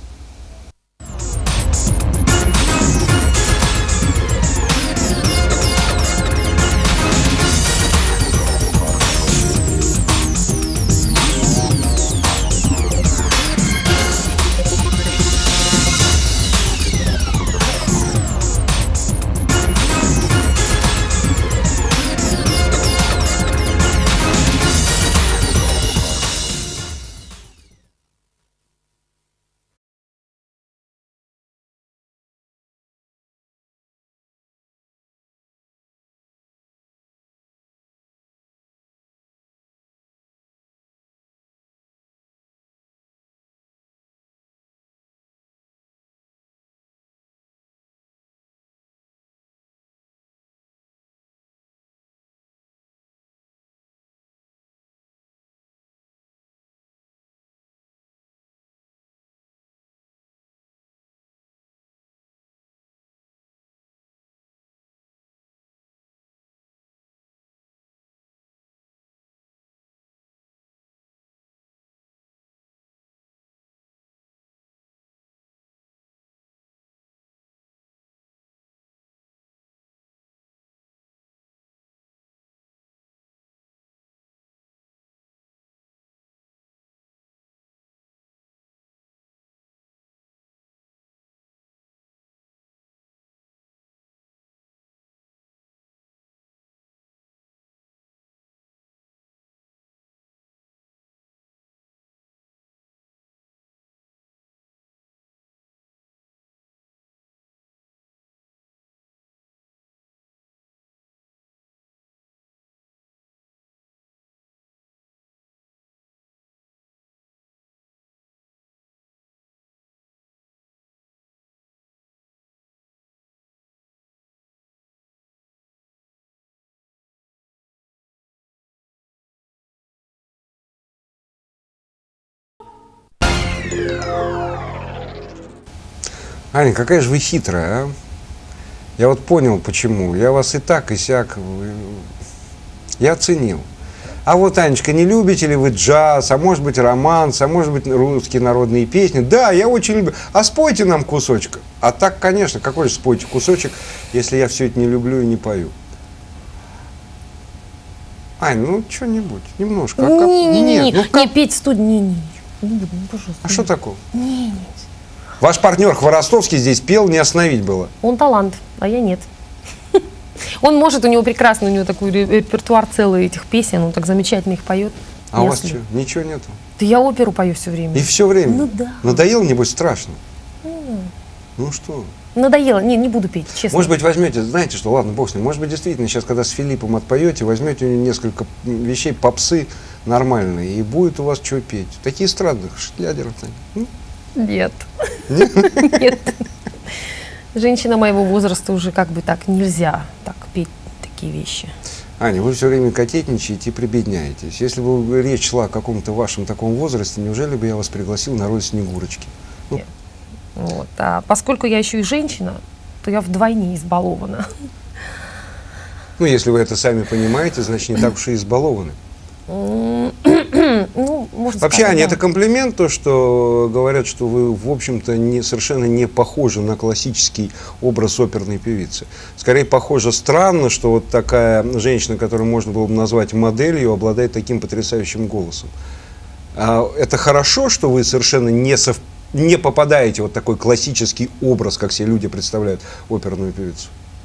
Аня, какая же вы хитрая, а? Я вот понял, почему. Я вас и так, и сяк. Я оценил. А вот, Анечка, не любите ли вы джаз, а может быть романс, а может быть русские народные песни? Да, я очень люблю. А спойте нам кусочек. А так, конечно, какой же спойте кусочек, если я все это не люблю и не пою? Ань, ну что-нибудь, немножко. Не, не, не, не, Нет, ну не, петь студии, не, не, не буду, ну, пожалуйста. А что такого? Не, не. Ваш партнер Хворостовский здесь пел, не остановить было. Он талант, а я нет. Он может, у него прекрасно, у него такой репертуар целый этих песен, он так замечательно их поет. А у вас что, ничего нету? Да я оперу пою все время. И все время? Ну да. Надоело, небось, страшно? Ну что? Надоело, не, не буду петь, честно. Может быть, возьмете, знаете что, ладно, бог с ним, может быть, действительно, сейчас, когда с Филиппом отпоете, возьмете у него несколько вещей, попсы нормальные, и будет у вас что петь. Такие странных шлягеров. Нет. Нет. Женщина моего возраста уже как бы так нельзя так петь такие вещи. Аня, вы все время кокетничаете и прибедняетесь. Если бы речь шла о каком-то вашем таком возрасте, неужели бы я вас пригласил на роль Снегурочки? Ну, Нет. Вот. А поскольку я еще и женщина, то я вдвойне избалована. Ну, если вы это сами понимаете, значит, не так уж и избалованы. Ну, можно Вообще, сказать, Аня, да. это комплимент, то, что говорят, что вы, в общем-то, не, совершенно не похожи на классический образ оперной певицы. Скорее, похоже странно, что вот такая женщина, которую можно было бы назвать моделью, обладает таким потрясающим голосом. А это хорошо, что вы совершенно не, сов... не попадаете в вот такой классический образ, как все люди представляют оперную певицу?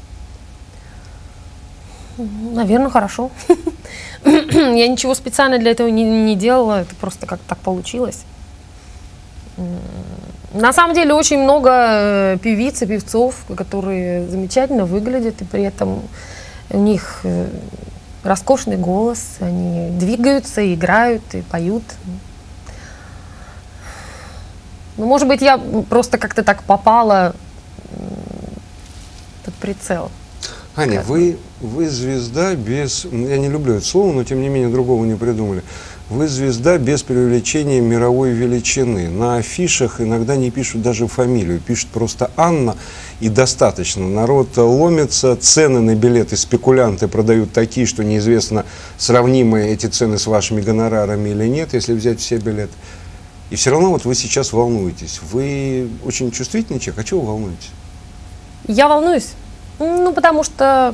Наверное, хорошо. Я ничего специально для этого не, не делала, это просто как так получилось. На самом деле очень много певиц и певцов, которые замечательно выглядят, и при этом у них роскошный голос, они двигаются, и играют, и поют. Ну, может быть, я просто как-то так попала под прицел. Аня, вы, вы звезда без... Я не люблю это слово, но тем не менее другого не придумали. Вы звезда без привлечения мировой величины. На афишах иногда не пишут даже фамилию, пишут просто Анна, и достаточно. Народ ломится, цены на билеты спекулянты продают такие, что неизвестно, сравнимы эти цены с вашими гонорарами или нет, если взять все билеты. И все равно вот вы сейчас волнуетесь. Вы очень чувствительный человек, а чего вы волнуетесь? Я волнуюсь, ну, потому что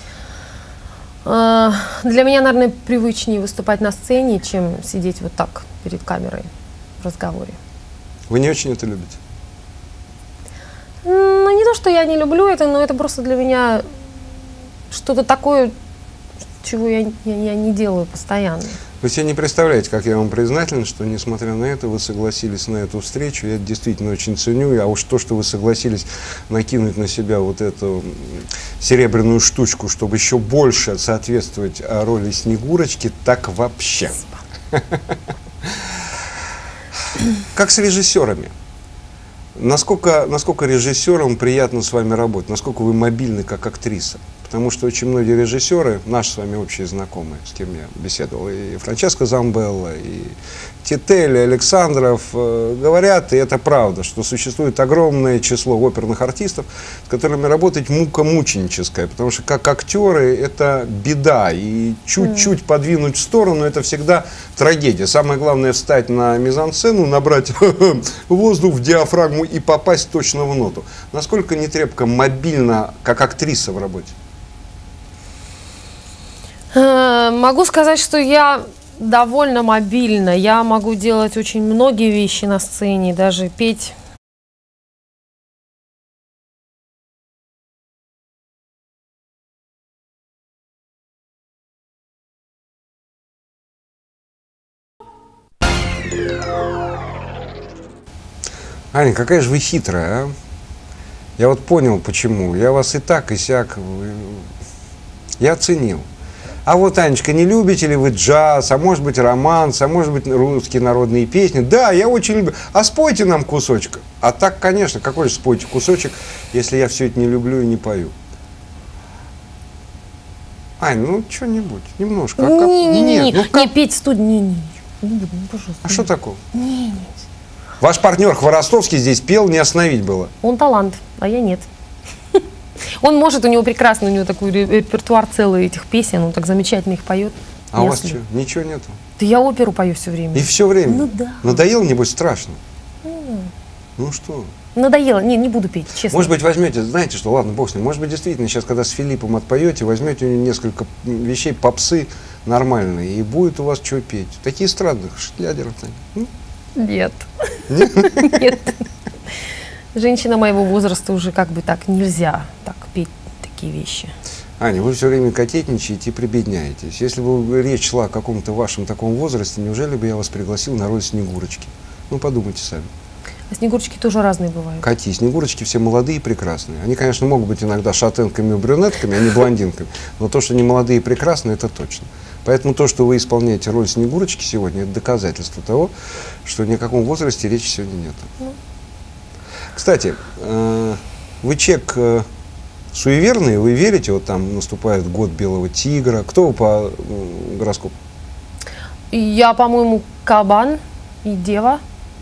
э, для меня, наверное, привычнее выступать на сцене, чем сидеть вот так перед камерой в разговоре. Вы не очень это любите? Ну, не то, что я не люблю это, но это просто для меня что-то такое, чего я, я, я не делаю постоянно. Вы себе не представляете, как я вам признателен, что, несмотря на это, вы согласились на эту встречу. Я это действительно очень ценю. А уж то, что вы согласились накинуть на себя вот эту серебряную штучку, чтобы еще больше соответствовать роли Снегурочки, так вообще. Как с режиссерами? Насколько, насколько режиссерам приятно с вами работать? Насколько вы мобильны как актриса? Потому что очень многие режиссеры, наши с вами общие знакомые, с кем я беседовал, и Франческо Замбелла, и Тителли, Александров, э, говорят, и это правда, что существует огромное число оперных артистов, с которыми работать мука мученическая, потому что как актеры это беда, и чуть-чуть mm. подвинуть в сторону это всегда трагедия. Самое главное встать на мизансцену, набрать воздух в диафрагму и попасть точно в ноту. Насколько Нетребко мобильна как актриса в работе? Могу сказать, что я довольно мобильна. Я могу делать очень многие вещи на сцене, даже петь. Аня, какая же вы хитрая, а? Я вот понял, почему. Я вас и так, и сяк. Я оценил. А вот, Анечка, не любите ли вы джаз, а может быть романс, а может быть русские народные песни? Да, я очень люблю. А спойте нам кусочек. А так, конечно, какой же спойте кусочек, если я все это не люблю и не пою? Ань, ну что-нибудь, немножко. Не, не, не, Нет, не, ну, как... не петь в студии, не, не, не буду, ну, пожалуйста. А что такого? Не, нет. Ваш партнер Хворостовский здесь пел, не остановить было. Он талант, а я нет. Он может, у него прекрасно, у него такой репертуар целый этих песен, он так замечательно их поет. А у вас что, ничего нету? Да я оперу пою все время. И все время? Ну да. Надоело, небось, страшно? Mm. Ну что? Надоело, не, не буду петь, честно. Может быть, возьмете, знаете что, ладно, бог с ним, может быть, действительно, сейчас, когда с Филиппом отпоете, возьмете у него несколько вещей, попсы нормальные, и будет у вас что петь. Такие эстрадных шлягеров-то. Нет. Нет. Женщина моего возраста уже как бы так нельзя так петь такие вещи. Аня, вы все время кокетничаете и прибедняетесь. Если бы речь шла о каком-то вашем таком возрасте, неужели бы я вас пригласил на роль Снегурочки? Ну, подумайте сами. А Снегурочки тоже разные бывают. Какие? Снегурочки все молодые и прекрасные. Они, конечно, могут быть иногда шатенками и брюнетками, а не блондинками. Но то, что они молодые и прекрасные, это точно. Поэтому то, что вы исполняете роль Снегурочки сегодня, это доказательство того, что ни о каком возрасте речи сегодня нет. Ну. Кстати, э, вы человек э, суеверный, вы верите, вот там наступает год Белого Тигра. Кто вы по э, гороскопу? Я, по-моему, кабан и дева.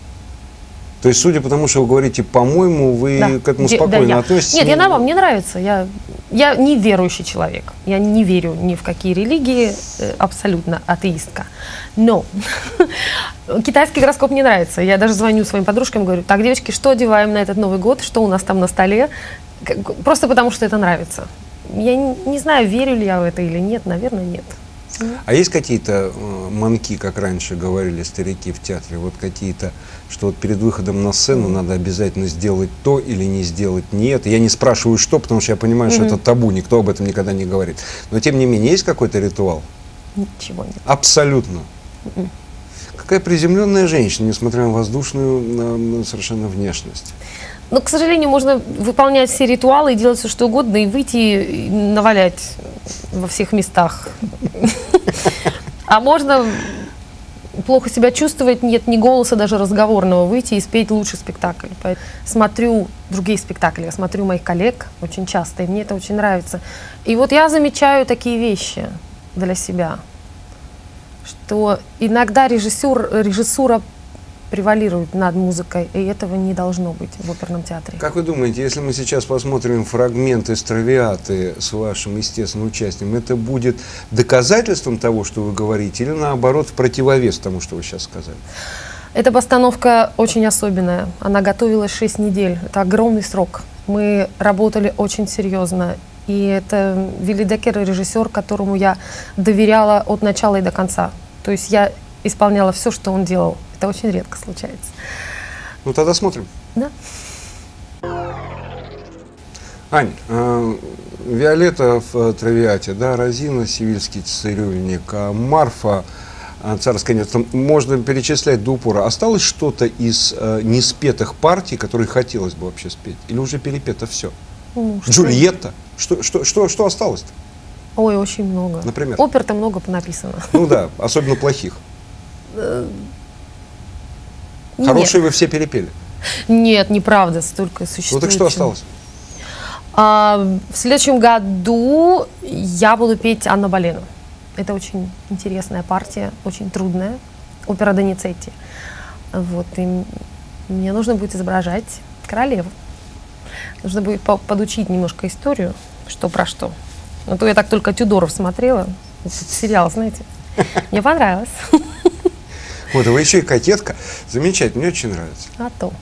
То есть, судя по тому, что вы говорите, по-моему, вы да. к этому спокойно да, относитесь? Нет, я на вам, мне нравится. Я, я не верующий человек. Я не верю ни в какие религии, абсолютно атеистка. Но китайский гороскоп мне нравится. Я даже звоню своим подружкам и говорю, так, девочки, что одеваем на этот Новый год, что у нас там на столе? Просто потому, что это нравится. Я не, не знаю, верю ли я в это или нет, наверное, нет. А есть какие-то э, манки, как раньше говорили старики в театре, вот какие-то, что вот перед выходом на сцену надо обязательно сделать то или не сделать нет? Я не спрашиваю, что, потому что я понимаю, mm-hmm. что это табу, никто об этом никогда не говорит. Но тем не менее, есть какой-то ритуал? Ничего нет. Абсолютно. Mm-mm. Какая приземленная женщина, несмотря на воздушную на, на совершенно внешность. Но, к сожалению, можно выполнять все ритуалы и делать все, что угодно, и выйти и навалять во всех местах. А можно плохо себя чувствовать, нет ни голоса даже разговорного, выйти и спеть лучший спектакль. Поэтому смотрю другие спектакли, я смотрю моих коллег очень часто, и мне это очень нравится. И вот я замечаю такие вещи для себя, что иногда режиссер, режиссура превалирует над музыкой, и этого не должно быть в оперном театре. Как вы думаете, если мы сейчас посмотрим фрагмент из «Травиаты» с вашим естественным участием, это будет доказательством того, что вы говорите, или наоборот в противовес тому, что вы сейчас сказали? Эта постановка очень особенная. Она готовилась шесть недель. Это огромный срок. Мы работали очень серьезно. И это Вилли Деккер, режиссер, которому я доверяла от начала и до конца. То есть я исполняла все, что он делал. Это очень редко случается. Ну тогда смотрим. Да. Ань, э, Виолетта в «Травиате», да, Розина, Севильский цирюльник, а Марфа, э, царское небо. Можно перечислять до упора. Осталось что-то из э, неспетых партий, которые хотелось бы вообще спеть? Или уже перепето все? Ну, что? Джульетта? Что, что, что, что осталось-то? Ой, очень много. Например? Опер-то много написано. Ну да, особенно плохих. Хорошие Нет. вы все перепели. Нет, неправда, столько существует. Ну так что осталось? А, в следующем году я буду петь Анну Болену. Это очень интересная партия, очень трудная. Опера Доницетти. Вот, и мне нужно будет изображать королеву. Нужно будет по подучить немножко историю, что про что. А то я так только Тюдоров смотрела, сериал, знаете. Мне понравилось. Вот, а вы еще и кокетка. Замечательно, мне очень нравится. А то.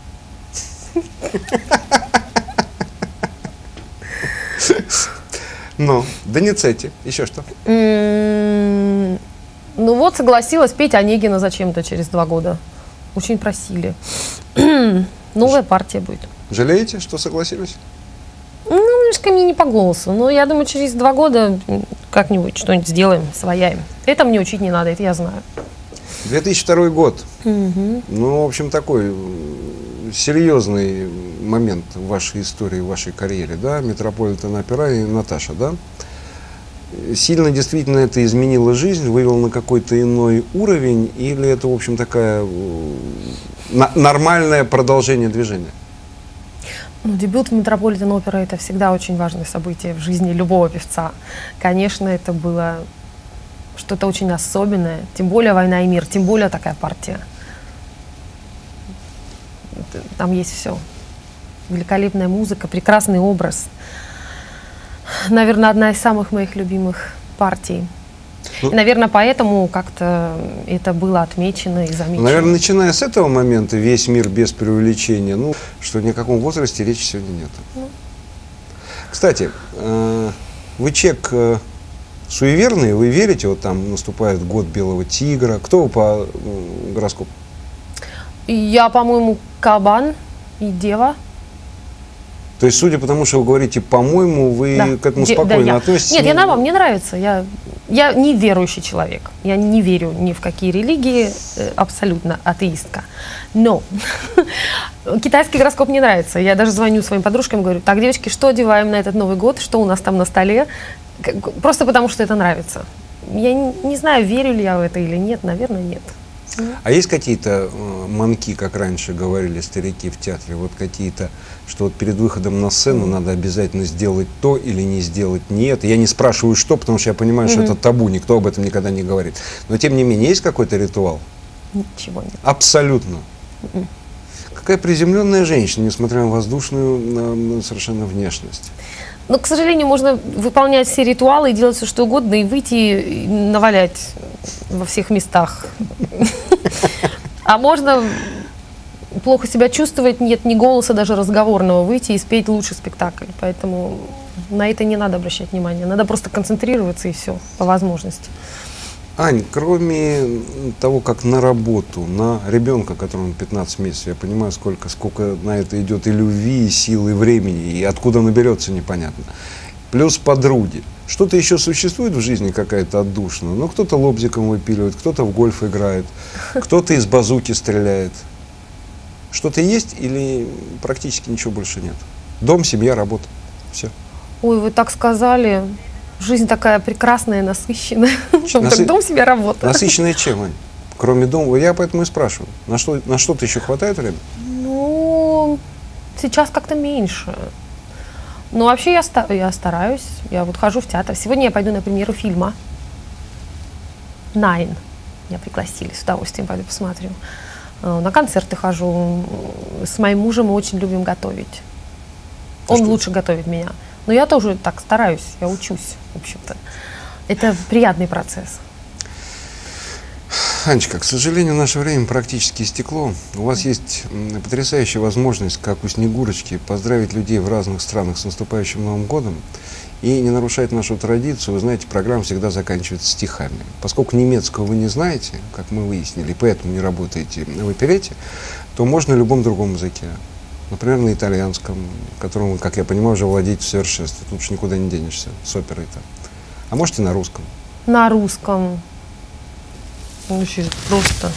Ну, Доницетти, еще что? Ну вот, согласилась петь Онегина зачем-то через два года. Очень просили. Новая партия будет. Жалеете, что согласились? Ну, немножко мне не по голосу. Но я думаю, через два года как-нибудь что-нибудь сделаем, свояем. Это мне учить не надо, это я знаю. две тысячи второй год. Угу. Ну, в общем, такой серьезный момент в вашей истории, в вашей карьере, да? Метрополитен-опера и Наташа, да? Сильно действительно это изменило жизнь, вывело на какой-то иной уровень, или это, в общем, такая нормальное продолжение движения? Ну, дебют в Метрополитен-опера — это всегда очень важное событие в жизни любого певца. Конечно, это было что-то очень особенное, тем более «Война и мир», тем более такая партия. Там есть все. Великолепная музыка, прекрасный образ. Наверное, одна из самых моих любимых партий. Ну, и, наверное, поэтому как-то это было отмечено и замечено. Наверное, начиная с этого момента весь мир без преувеличения, ну, что ни о каком возрасте речи сегодня нет. Ну. Кстати, э, вы человек э, суеверный, вы верите, вот там наступает год Белого Тигра. Кто вы по э, гороскопу? Я, по-моему, Кабан и Дева. То есть, судя по тому, что вы говорите, по-моему, вы да. к этому спокойно да, относитесь? Нет, я на вам, мне нравится. Я, я не верующий человек. Я не верю ни в какие религии, абсолютно атеистка. Но китайский гороскоп мне нравится. Я даже звоню своим подружкам и говорю: так, девочки, что одеваем на этот Новый год, что у нас там на столе? Просто потому, что это нравится. Я не, не знаю, верю ли я в это или нет, наверное, нет. А есть какие-то э, манки, как раньше говорили старики в театре, вот какие-то, что вот перед выходом на сцену mm-hmm. надо обязательно сделать то или не сделать нет? Я не спрашиваю, что, потому что я понимаю, mm-hmm. что это табу, никто об этом никогда не говорит. Но тем не менее, есть какой-то ритуал? Ничего нет. Абсолютно. Mm-mm. Какая приземленная женщина, несмотря на воздушную на, на совершенно внешность. Но, к сожалению, можно выполнять все ритуалы и делать все, что угодно, и выйти и навалять во всех местах. А можно плохо себя чувствовать, нет ни голоса даже разговорного, выйти и спеть лучший спектакль. Поэтому на это не надо обращать внимание. Надо просто концентрироваться и все, по возможности. Ань, кроме того, как на работу, на ребенка, которому пятнадцать месяцев, я понимаю, сколько, сколько на это идет и любви, и сил, и времени, и откуда наберется, непонятно. Плюс подруги. Что-то еще существует в жизни какая-то отдушина? Ну, кто-то лобзиком выпиливает, кто-то в гольф играет, кто-то из базуки стреляет. Что-то есть или практически ничего больше нет? Дом, семья, работа. Все. Ой, вы так сказали. Жизнь такая прекрасная, насыщенная. Насы... Дом, себя, работа. Насыщенная чем, Ань? Кроме дома, я поэтому и спрашиваю, на что, на что-то еще хватает времени? Ну, сейчас как-то меньше. Но вообще я, ста я стараюсь, я вот хожу в театр. Сегодня я пойду на премьеру фильма «Найн». Меня пригласили, с удовольствием пойду посмотрю. На концерты хожу. С моим мужем мы очень любим готовить. Он что? лучше готовит меня. Но я тоже так стараюсь, я учусь, в общем-то. Это приятный процесс. Анечка, к сожалению, наше время практически истекло. У вас есть потрясающая возможность, как у Снегурочки, поздравить людей в разных странах с наступающим Новым годом и не нарушать нашу традицию. Вы знаете, программа всегда заканчивается стихами. Поскольку немецкого вы не знаете, как мы выяснили, поэтому не работаете в оперете, то можно на любом другом языке. Например, на итальянском, которым вы, как я понимаю, уже владеете в совершенстве. Тут уж никуда не денешься с оперой-то. А можете на русском? На русском. Вообще просто.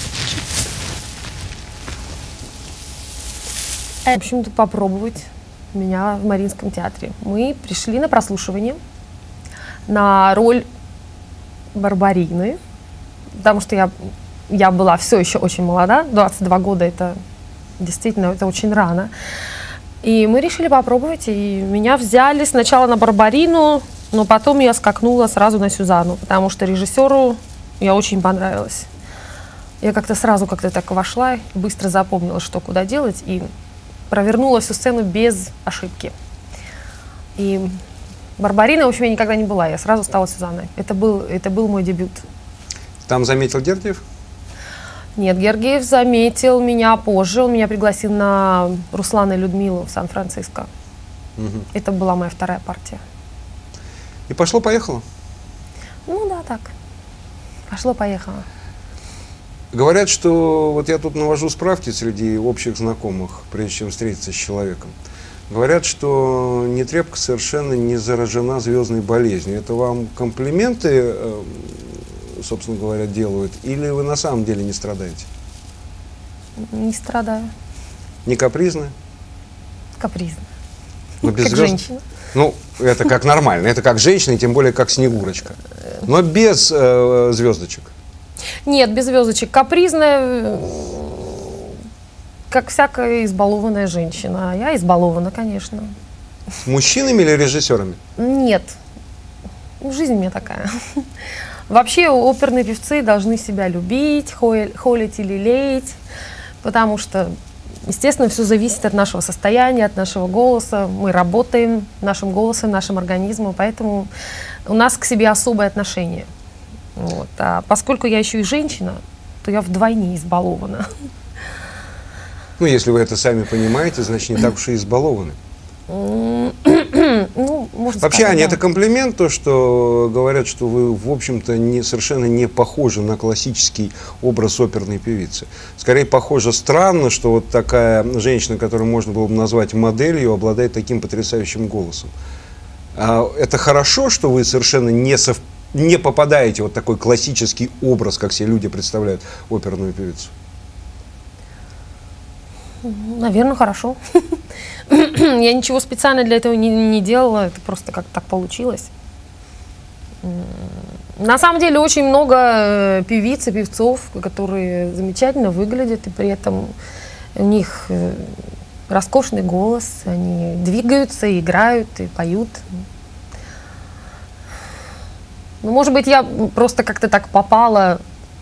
В общем-то, попробовать меня в Мариинском театре. Мы пришли на прослушивание на роль Барбарины, потому что я, я была все еще очень молода, двадцать два года, это действительно это очень рано. И мы решили попробовать, и меня взяли сначала на Барбарину, но потом я скакнула сразу на Сюзанну, потому что режиссеру я очень понравилась. Я как-то сразу как-то так вошла, быстро запомнила, что куда делать, и провернула всю сцену без ошибки. И Барбарина, в общем, я никогда не была, я сразу стала Сюзанной. Это был, это был мой дебют. Там заметил Гергиев? Нет, Гергиев заметил меня позже, он меня пригласил на Руслана и Людмилу в Сан-Франциско. Угу. Это была моя вторая партия. И пошло-поехало? Ну да, так. Пошло-поехало. Говорят, что, вот я тут навожу справки среди общих знакомых, прежде чем встретиться с человеком. Говорят, что Нетребко совершенно не заражена звездной болезнью. Это вам комплименты, собственно говоря, делают, или вы на самом деле не страдаете? Не страдаю. Не капризны? Капризно. Но без как звезд... женщина. Ну, это как нормально, это как женщина, и тем более как Снегурочка. Но без э, звездочек. Нет, без звездочек. Капризная, как всякая избалованная женщина. А я избалована, конечно. С мужчинами или режиссерами? Нет. Жизнь у меня такая. Вообще оперные певцы должны себя любить, холить и лелеять, потому что, естественно, все зависит от нашего состояния, от нашего голоса. Мы работаем нашим голосом, нашим организмом, поэтому у нас к себе особое отношение. Вот. А поскольку я еще и женщина, то я вдвойне избалована. Ну, если вы это сами понимаете, значит, не так уж и избалованы. Ну, можно Вообще, сказать, Аня, да. это комплимент, то, что говорят, что вы, в общем-то, не, совершенно не похожи на классический образ оперной певицы. Скорее, похоже странно, что вот такая женщина, которую можно было бы назвать моделью, обладает таким потрясающим голосом. А это хорошо, что вы совершенно не, сов... не попадаете в вот такой классический образ, как все люди представляют оперную певицу? Наверное, хорошо. Я ничего специально для этого не, не делала, это просто как так получилось. На самом деле очень много певиц и певцов, которые замечательно выглядят, и при этом у них роскошный голос, они двигаются, и играют, и поют. Ну, может быть, я просто как-то так попала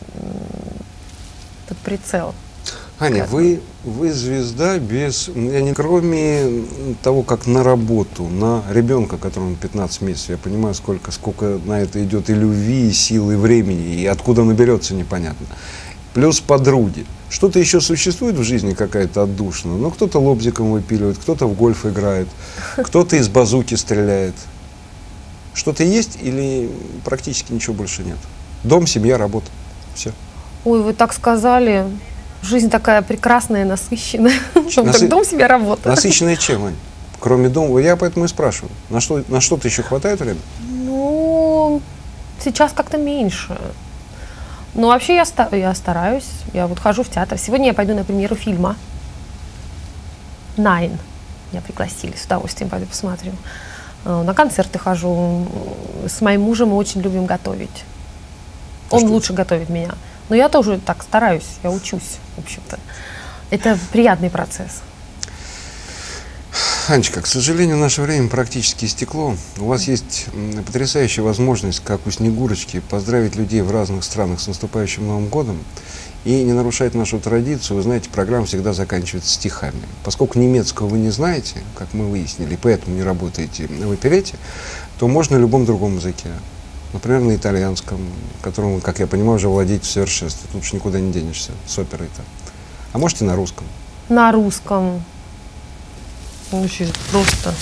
под прицел. Аня, вы, вы звезда без, я не, кроме того, как на работу, на ребенка, которому пятнадцать месяцев, я понимаю, сколько, сколько на это идет и любви, и силы, и времени, и откуда наберется, непонятно. Плюс подруги. Что-то еще существует в жизни какая-то отдушина? Ну, кто-то лобзиком выпиливает, кто-то в гольф играет, кто-то из базуки стреляет. Что-то есть или практически ничего больше нет? Дом, семья, работа. Все. Ой, вы так сказали. Жизнь такая прекрасная, насыщенная. Насы... Дом себе работа. Насыщенная чем, Ань? Кроме дома, я поэтому и спрашиваю. На что, на что-то еще хватает времени? Ну, сейчас как-то меньше. Но вообще я, ста я стараюсь. Я вот хожу в театр. Сегодня я пойду на премьеру фильма «Найн». Меня пригласили, с удовольствием пойду посмотрю. На концерты хожу. С моим мужем мы очень любим готовить. Он что? лучше готовит меня. Но я тоже так стараюсь, я учусь, в общем-то. Это приятный процесс. Анечка, к сожалению, наше время практически истекло. У вас есть потрясающая возможность, как у Снегурочки, поздравить людей в разных странах с наступающим Новым годом и не нарушать нашу традицию. Вы знаете, программа всегда заканчивается стихами. Поскольку немецкого вы не знаете, как мы выяснили, поэтому не работаете в оперете, то можно на любом другом языке. Например, на итальянском, которым вы, как я понимаю, уже владеете в совершенстве. Тут уж никуда не денешься с оперой-то. А можете на русском? На русском. Очень просто.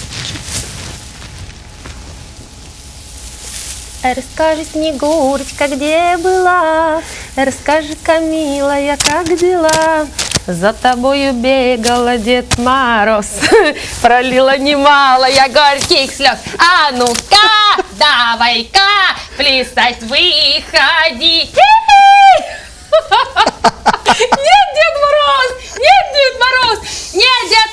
Расскажи, Снегурочка, где была? Расскажи-ка, милая, как дела? За тобою бегала Дед Мороз, пролила немало я горьких слез. А ну-ка, давай-ка, плясать выходи. Нет, Дед Мороз! Нет, Дед Мороз! Нет, Дед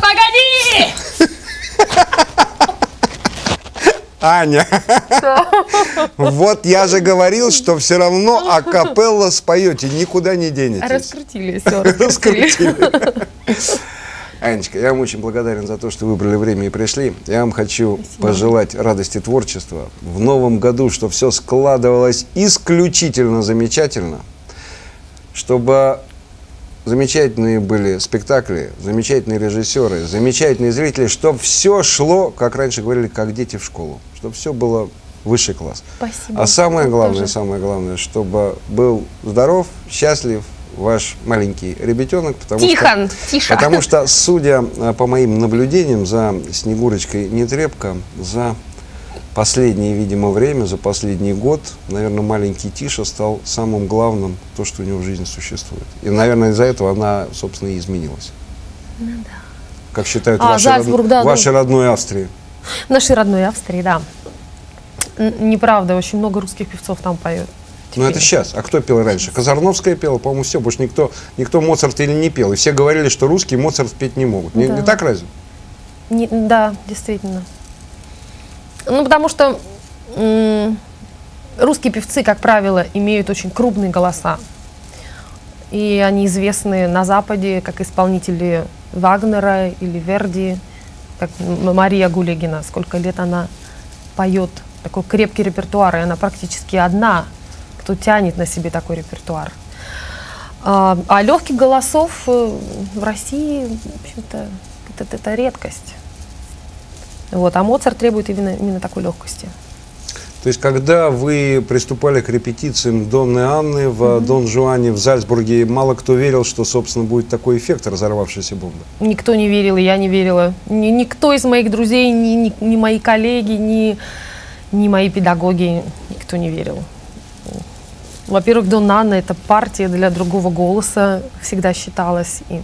Мороз, погоди! Аня, вот я же говорил, что все равно акапелла споете, никуда не денетесь. Раскрутили все, раскрутили. Анечка, я вам очень благодарен за то, что выбрали время и пришли. Я вам хочу Спасибо. пожелать радости творчества в новом году, чтобы все складывалось исключительно замечательно, чтобы замечательные были спектакли, замечательные режиссеры, замечательные зрители, чтобы все шло, как раньше говорили, как дети в школу, чтобы все было высший класс. Спасибо. А самое главное, тоже. самое главное, чтобы был здоров, счастлив ваш маленький ребятенок, потому Тихон, что, тише. потому что, судя по моим наблюдениям за Снегурочкой Нетребко, за последнее, видимо, время, за последний год, наверное, маленький Тиша стал самым главным, то, что у него в жизни существует. И, наверное, из-за этого она, собственно, и изменилась. Ну, да. Как считают а, ваши, Зальцбург, род... да, вашей ну... родной Австрии. В нашей родной Австрии, да. Неправда, очень много русских певцов там поет. Ну это сейчас. А кто пел раньше? Казарновская пела, по-моему, все. Больше никто, никто Моцарт или не пел. И все говорили, что русские Моцарт петь не могут. Не, да. не так разве? Не, да, действительно. Ну, потому что русские певцы, как правило, имеют очень крупные голоса. И они известны на Западе как исполнители Вагнера или Верди, как Мария Гулегина. Сколько лет она поет такой крепкий репертуар, и она практически одна, кто тянет на себе такой репертуар. А, а легких голосов в России, в общем-то, это, это редкость. Вот, а Моцарт требует именно, именно такой легкости. То есть, когда вы приступали к репетициям Донны Анны в mm-hmm. Дон Жуане в Зальцбурге, мало кто верил, что, собственно, будет такой эффект разорвавшейся бомбы? Никто не верил, и я не верила. Ни, никто из моих друзей, ни, ни, ни мои коллеги, ни, ни мои педагоги, никто не верил. Во-первых, Донна Анна — это партия для другого голоса, всегда считалась. И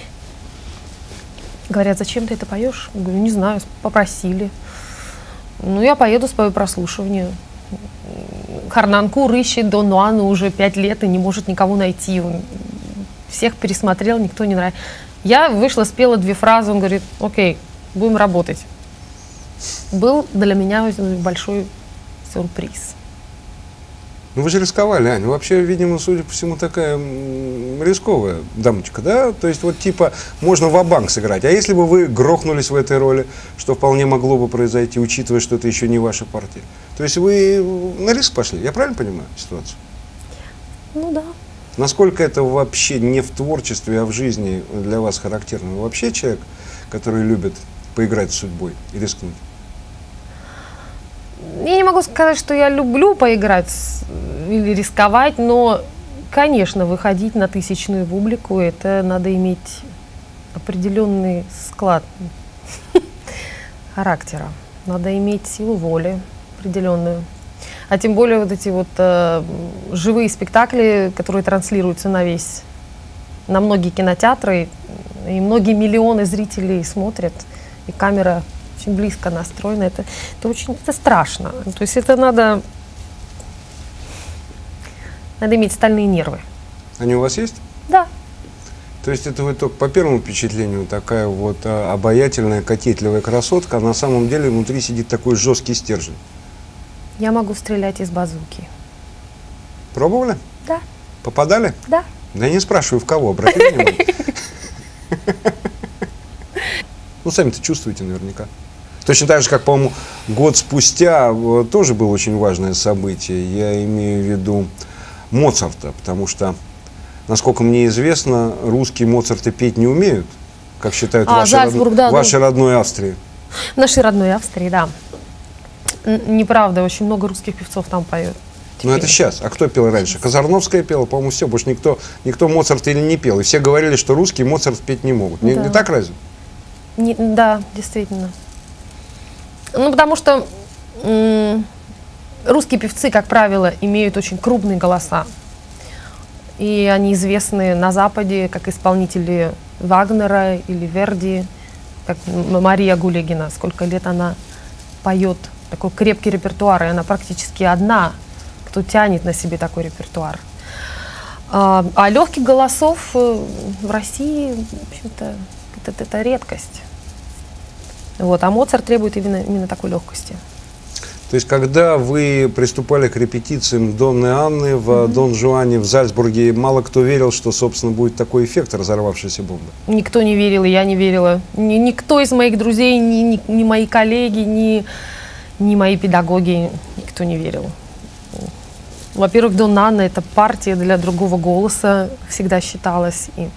говорят, зачем ты это поешь? Я говорю, не знаю, попросили. Ну, я поеду, спою прослушивание. Харнанкур ищет Донну Анну уже пять лет и не может никого найти. Он всех пересмотрел, никто не нравится. Я вышла, спела две фразы, он говорит, окей, будем работать. Был для меня большой сюрприз. Ну вы же рисковали, Аня. Вообще, видимо, судя по всему, такая рисковая дамочка, да? То есть вот типа можно ва-банк сыграть. А если бы вы грохнулись в этой роли, что вполне могло бы произойти, учитывая, что это еще не ваша партия? То есть вы на риск пошли, я правильно понимаю ситуацию? Ну да. Насколько это вообще не в творчестве, а в жизни для вас характерно? Вы вообще человек, который любит поиграть с судьбой и рискнуть? Я не могу сказать, что я люблю поиграть или рисковать, но, конечно, выходить на тысячную публику, это надо иметь определенный склад характера. Надо иметь силу воли определенную. А тем более вот эти вот э, живые спектакли, которые транслируются на весь, на многие кинотеатры, и многие миллионы зрителей смотрят, и камера очень близко настроена, это, это очень это страшно. То есть это надо, надо иметь стальные нервы. Они у вас есть? Да. То есть это вы только по первому впечатлению такая вот а, обаятельная, кокетливая красотка, а на самом деле внутри сидит такой жесткий стержень. Я могу стрелять из базуки. Пробовали? Да. Попадали? Да. Да я не спрашиваю, в кого, обратите внимание. Ну, сами-то чувствуете наверняка. Точно так же, как, по-моему, год спустя тоже было очень важное событие. Я имею в виду Моцарта, потому что, насколько мне известно, русские Моцарты петь не умеют, как считают А, ваши, Зальцбург, род... да, вашей ну, родной Австрии. нашей родной Австрии, да. Н- Неправда, очень много русских певцов там поет. Ну это сейчас. А кто пел раньше? Казарновская пела, по-моему, все. Больше никто, никто Моцарта или не пел. И все говорили, что русские Моцарт петь не могут. Не, Да. не так разве? Не- да, действительно. Ну, потому что м, русские певцы, как правило, имеют очень крупные голоса. И они известны на Западе как исполнители Вагнера или Верди, как М- Мария Гулегина. Сколько лет она поет такой крепкий репертуар, и она практически одна, кто тянет на себе такой репертуар. А, а легких голосов э, в России, в общем-то, это, это редкость. Вот, а Моцарт требует именно, именно такой легкости. То есть, когда вы приступали к репетициям Донны Анны в mm-hmm. Дон Жуане в Зальцбурге, мало кто верил, что, собственно, будет такой эффект разорвавшейся бомбы? Никто не верил, и я не верила. Ни, никто из моих друзей, ни, ни, ни мои коллеги, ни, ни мои педагоги, никто не верил. Во-первых, Донна Анна — это партия для другого голоса, всегда считалась. И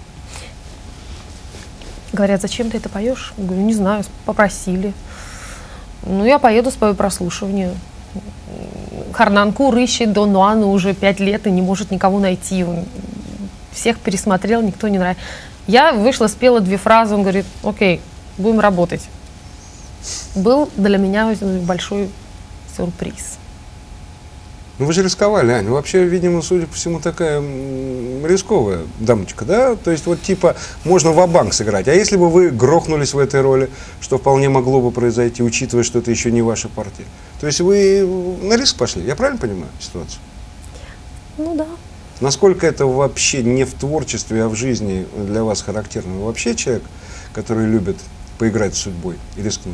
говорят, зачем ты это поешь? Я говорю, не знаю, попросили. Ну, я поеду, спою прослушивание. Харнан Кур ищет Донну Анну уже пять лет и не может никого найти. Он всех пересмотрел, никто не нравится. Я вышла, спела две фразы, он говорит, окей, будем работать. Был для меня большой сюрприз. Ну вы же рисковали, Аня. Вообще, видимо, судя по всему, такая м, рисковая дамочка, да? То есть вот типа можно ва-банк сыграть. А если бы вы грохнулись в этой роли, что вполне могло бы произойти, учитывая, что это еще не ваша партия? То есть вы на риск пошли, я правильно понимаю ситуацию? Ну да. Насколько это вообще не в творчестве, а в жизни для вас характерно? Вы вообще человек, который любит поиграть с судьбой и рискнуть?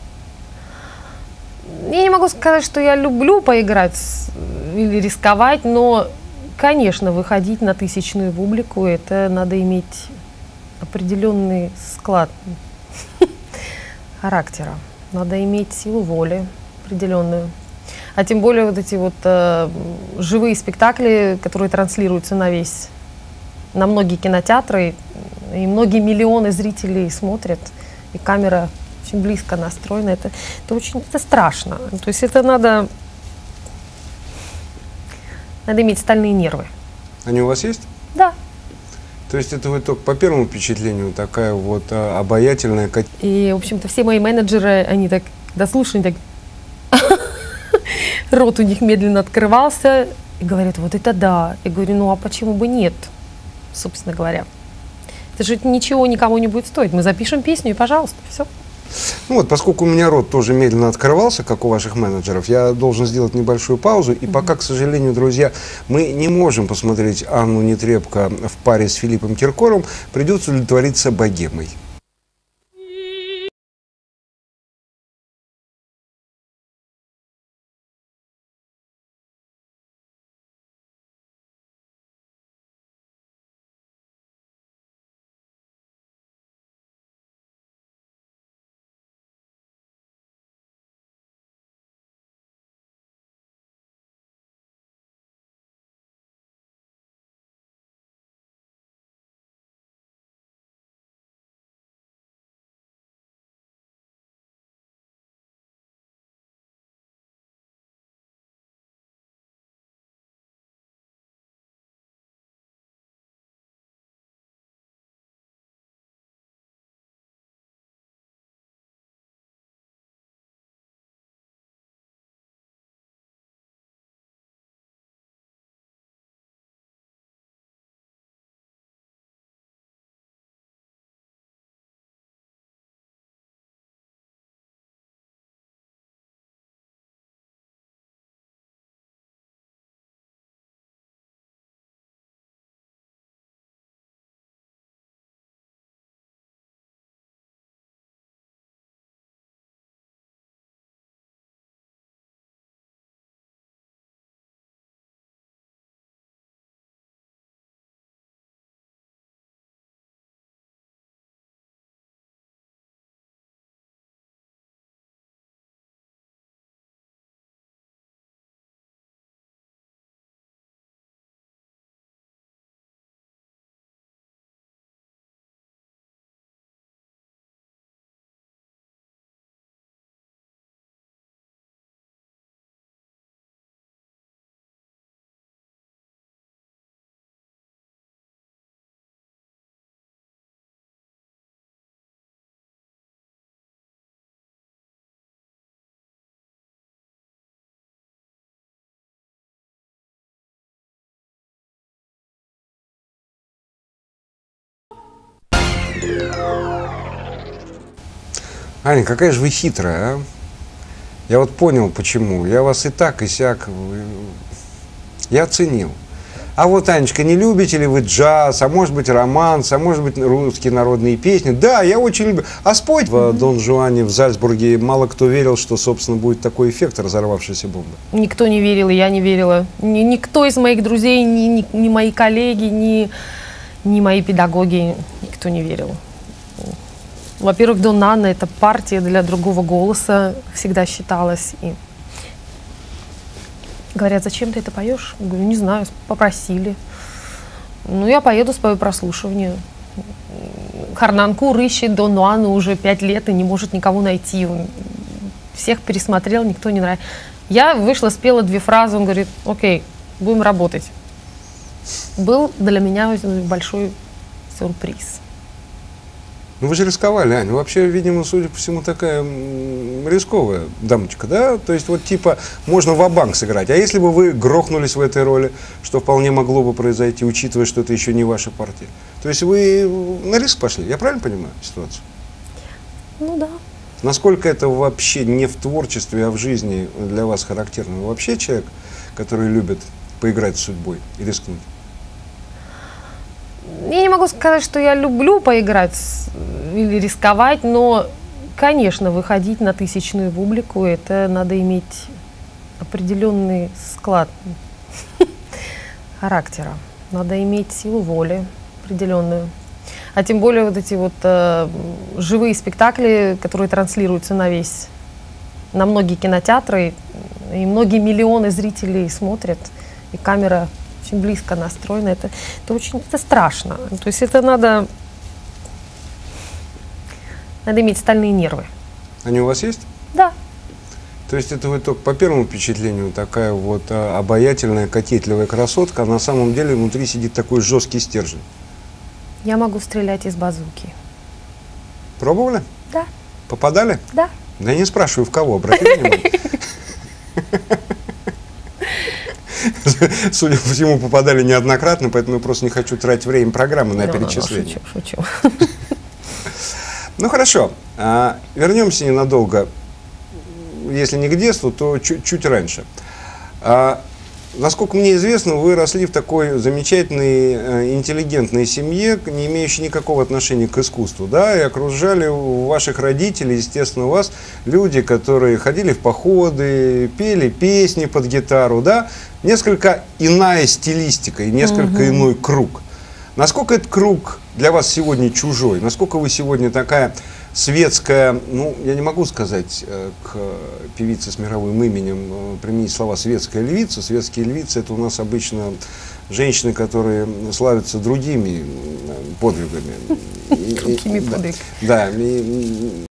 Я не могу сказать, что я люблю поиграть или рисковать, но, конечно, выходить на тысячную публику, это надо иметь определенный склад характера. Надо иметь силу воли определенную. А тем более вот эти вот э, живые спектакли, которые транслируются на весь, на многие кинотеатры, и многие миллионы зрителей смотрят, и камера очень близко настроена, это, это очень это страшно. То есть это надо, надо иметь стальные нервы. Они у вас есть? Да. То есть это вы только по первому впечатлению такая вот а, обаятельная. И, в общем-то, все мои менеджеры, они так дослушали, так рот у них медленно открывался, и говорят, вот это да. Я говорю, ну а почему бы нет, собственно говоря. Это же ничего никому не будет стоить. Мы запишем песню и, пожалуйста, все. Ну вот, поскольку у меня рот тоже медленно открывался, как у ваших менеджеров, я должен сделать небольшую паузу. И пока, к сожалению, друзья, мы не можем посмотреть Анну Нетребко в паре с Филиппом Киркоровым, придется удовлетвориться богемой. Аня, какая же вы хитрая, а? Я вот понял, почему. Я вас и так, и сяк. Я оценил. А вот, Анечка, не любите ли вы джаз, а может быть романс, а может быть русские народные песни? Да, я очень люблю. А спойте в Дон Жуане в Зальцбурге мало кто верил, что, собственно, будет такой эффект разорвавшейся бомбы. Никто не верил, и я не верила. Ни, никто из моих друзей, ни, ни, ни мои коллеги, ни, ни мои педагоги, никто не верил. Во-первых, Дон Анна — это партия для другого голоса, всегда считалась. И говорят, зачем ты это поешь? Я говорю, не знаю, попросили. Ну, я поеду, спою прослушивание. Харнанкур ищет Дону Анну уже пять лет и не может никого найти. Он всех пересмотрел, никто не нравится. Я вышла, спела две фразы, он говорит, окей, будем работать. Был для меня большой сюрприз. Ну вы же рисковали, Аня. Вообще, видимо, судя по всему, такая рисковая дамочка, да? То есть вот типа можно ва-банк сыграть. А если бы вы грохнулись в этой роли, что вполне могло бы произойти, учитывая, что это еще не ваша партия? То есть вы на риск пошли, я правильно понимаю ситуацию? Ну да. Насколько это вообще не в творчестве, а в жизни для вас характерно? Вы вообще человек, который любит поиграть с судьбой и рискнуть? Я не могу сказать, что я люблю поиграть или рисковать, но, конечно, выходить на тысячную публику, это надо иметь определенный склад характера. Надо иметь силу воли определенную. А тем более вот эти вот э, живые спектакли, которые транслируются на весь, на многие кинотеатры, и многие миллионы зрителей смотрят, и камера очень близко настроена, это, это очень это страшно. То есть это надо, надо иметь стальные нервы. Они у вас есть? Да. То есть это вы только по первому впечатлению такая вот а, обаятельная, кокетливая красотка, а на самом деле внутри сидит такой жесткий стержень. Я могу стрелять из базуки. Пробовали? Да. Попадали? Да. Да я не спрашиваю, в кого, обратите внимание. Судя по всему, попадали неоднократно, поэтому я просто не хочу тратить время программы на перечисление. Шучу, шучу. Ну хорошо, а, вернемся ненадолго, если не к детству, то чуть-чуть раньше. А, насколько мне известно, вы росли в такой замечательной, э, интеллигентной семье, не имеющей никакого отношения к искусству, да, и окружали ваших родителей, естественно, вас люди, которые ходили в походы, пели песни под гитару, да, несколько иная стилистика и несколько угу. иной круг. Насколько этот круг для вас сегодня чужой? Насколько вы сегодня такая светская, ну, я не могу сказать э, к певице с мировым именем, э, применить слова «светская львица». Светские львицы — это у нас обычно женщины, которые славятся другими подвигами. Другими подвигами. Да.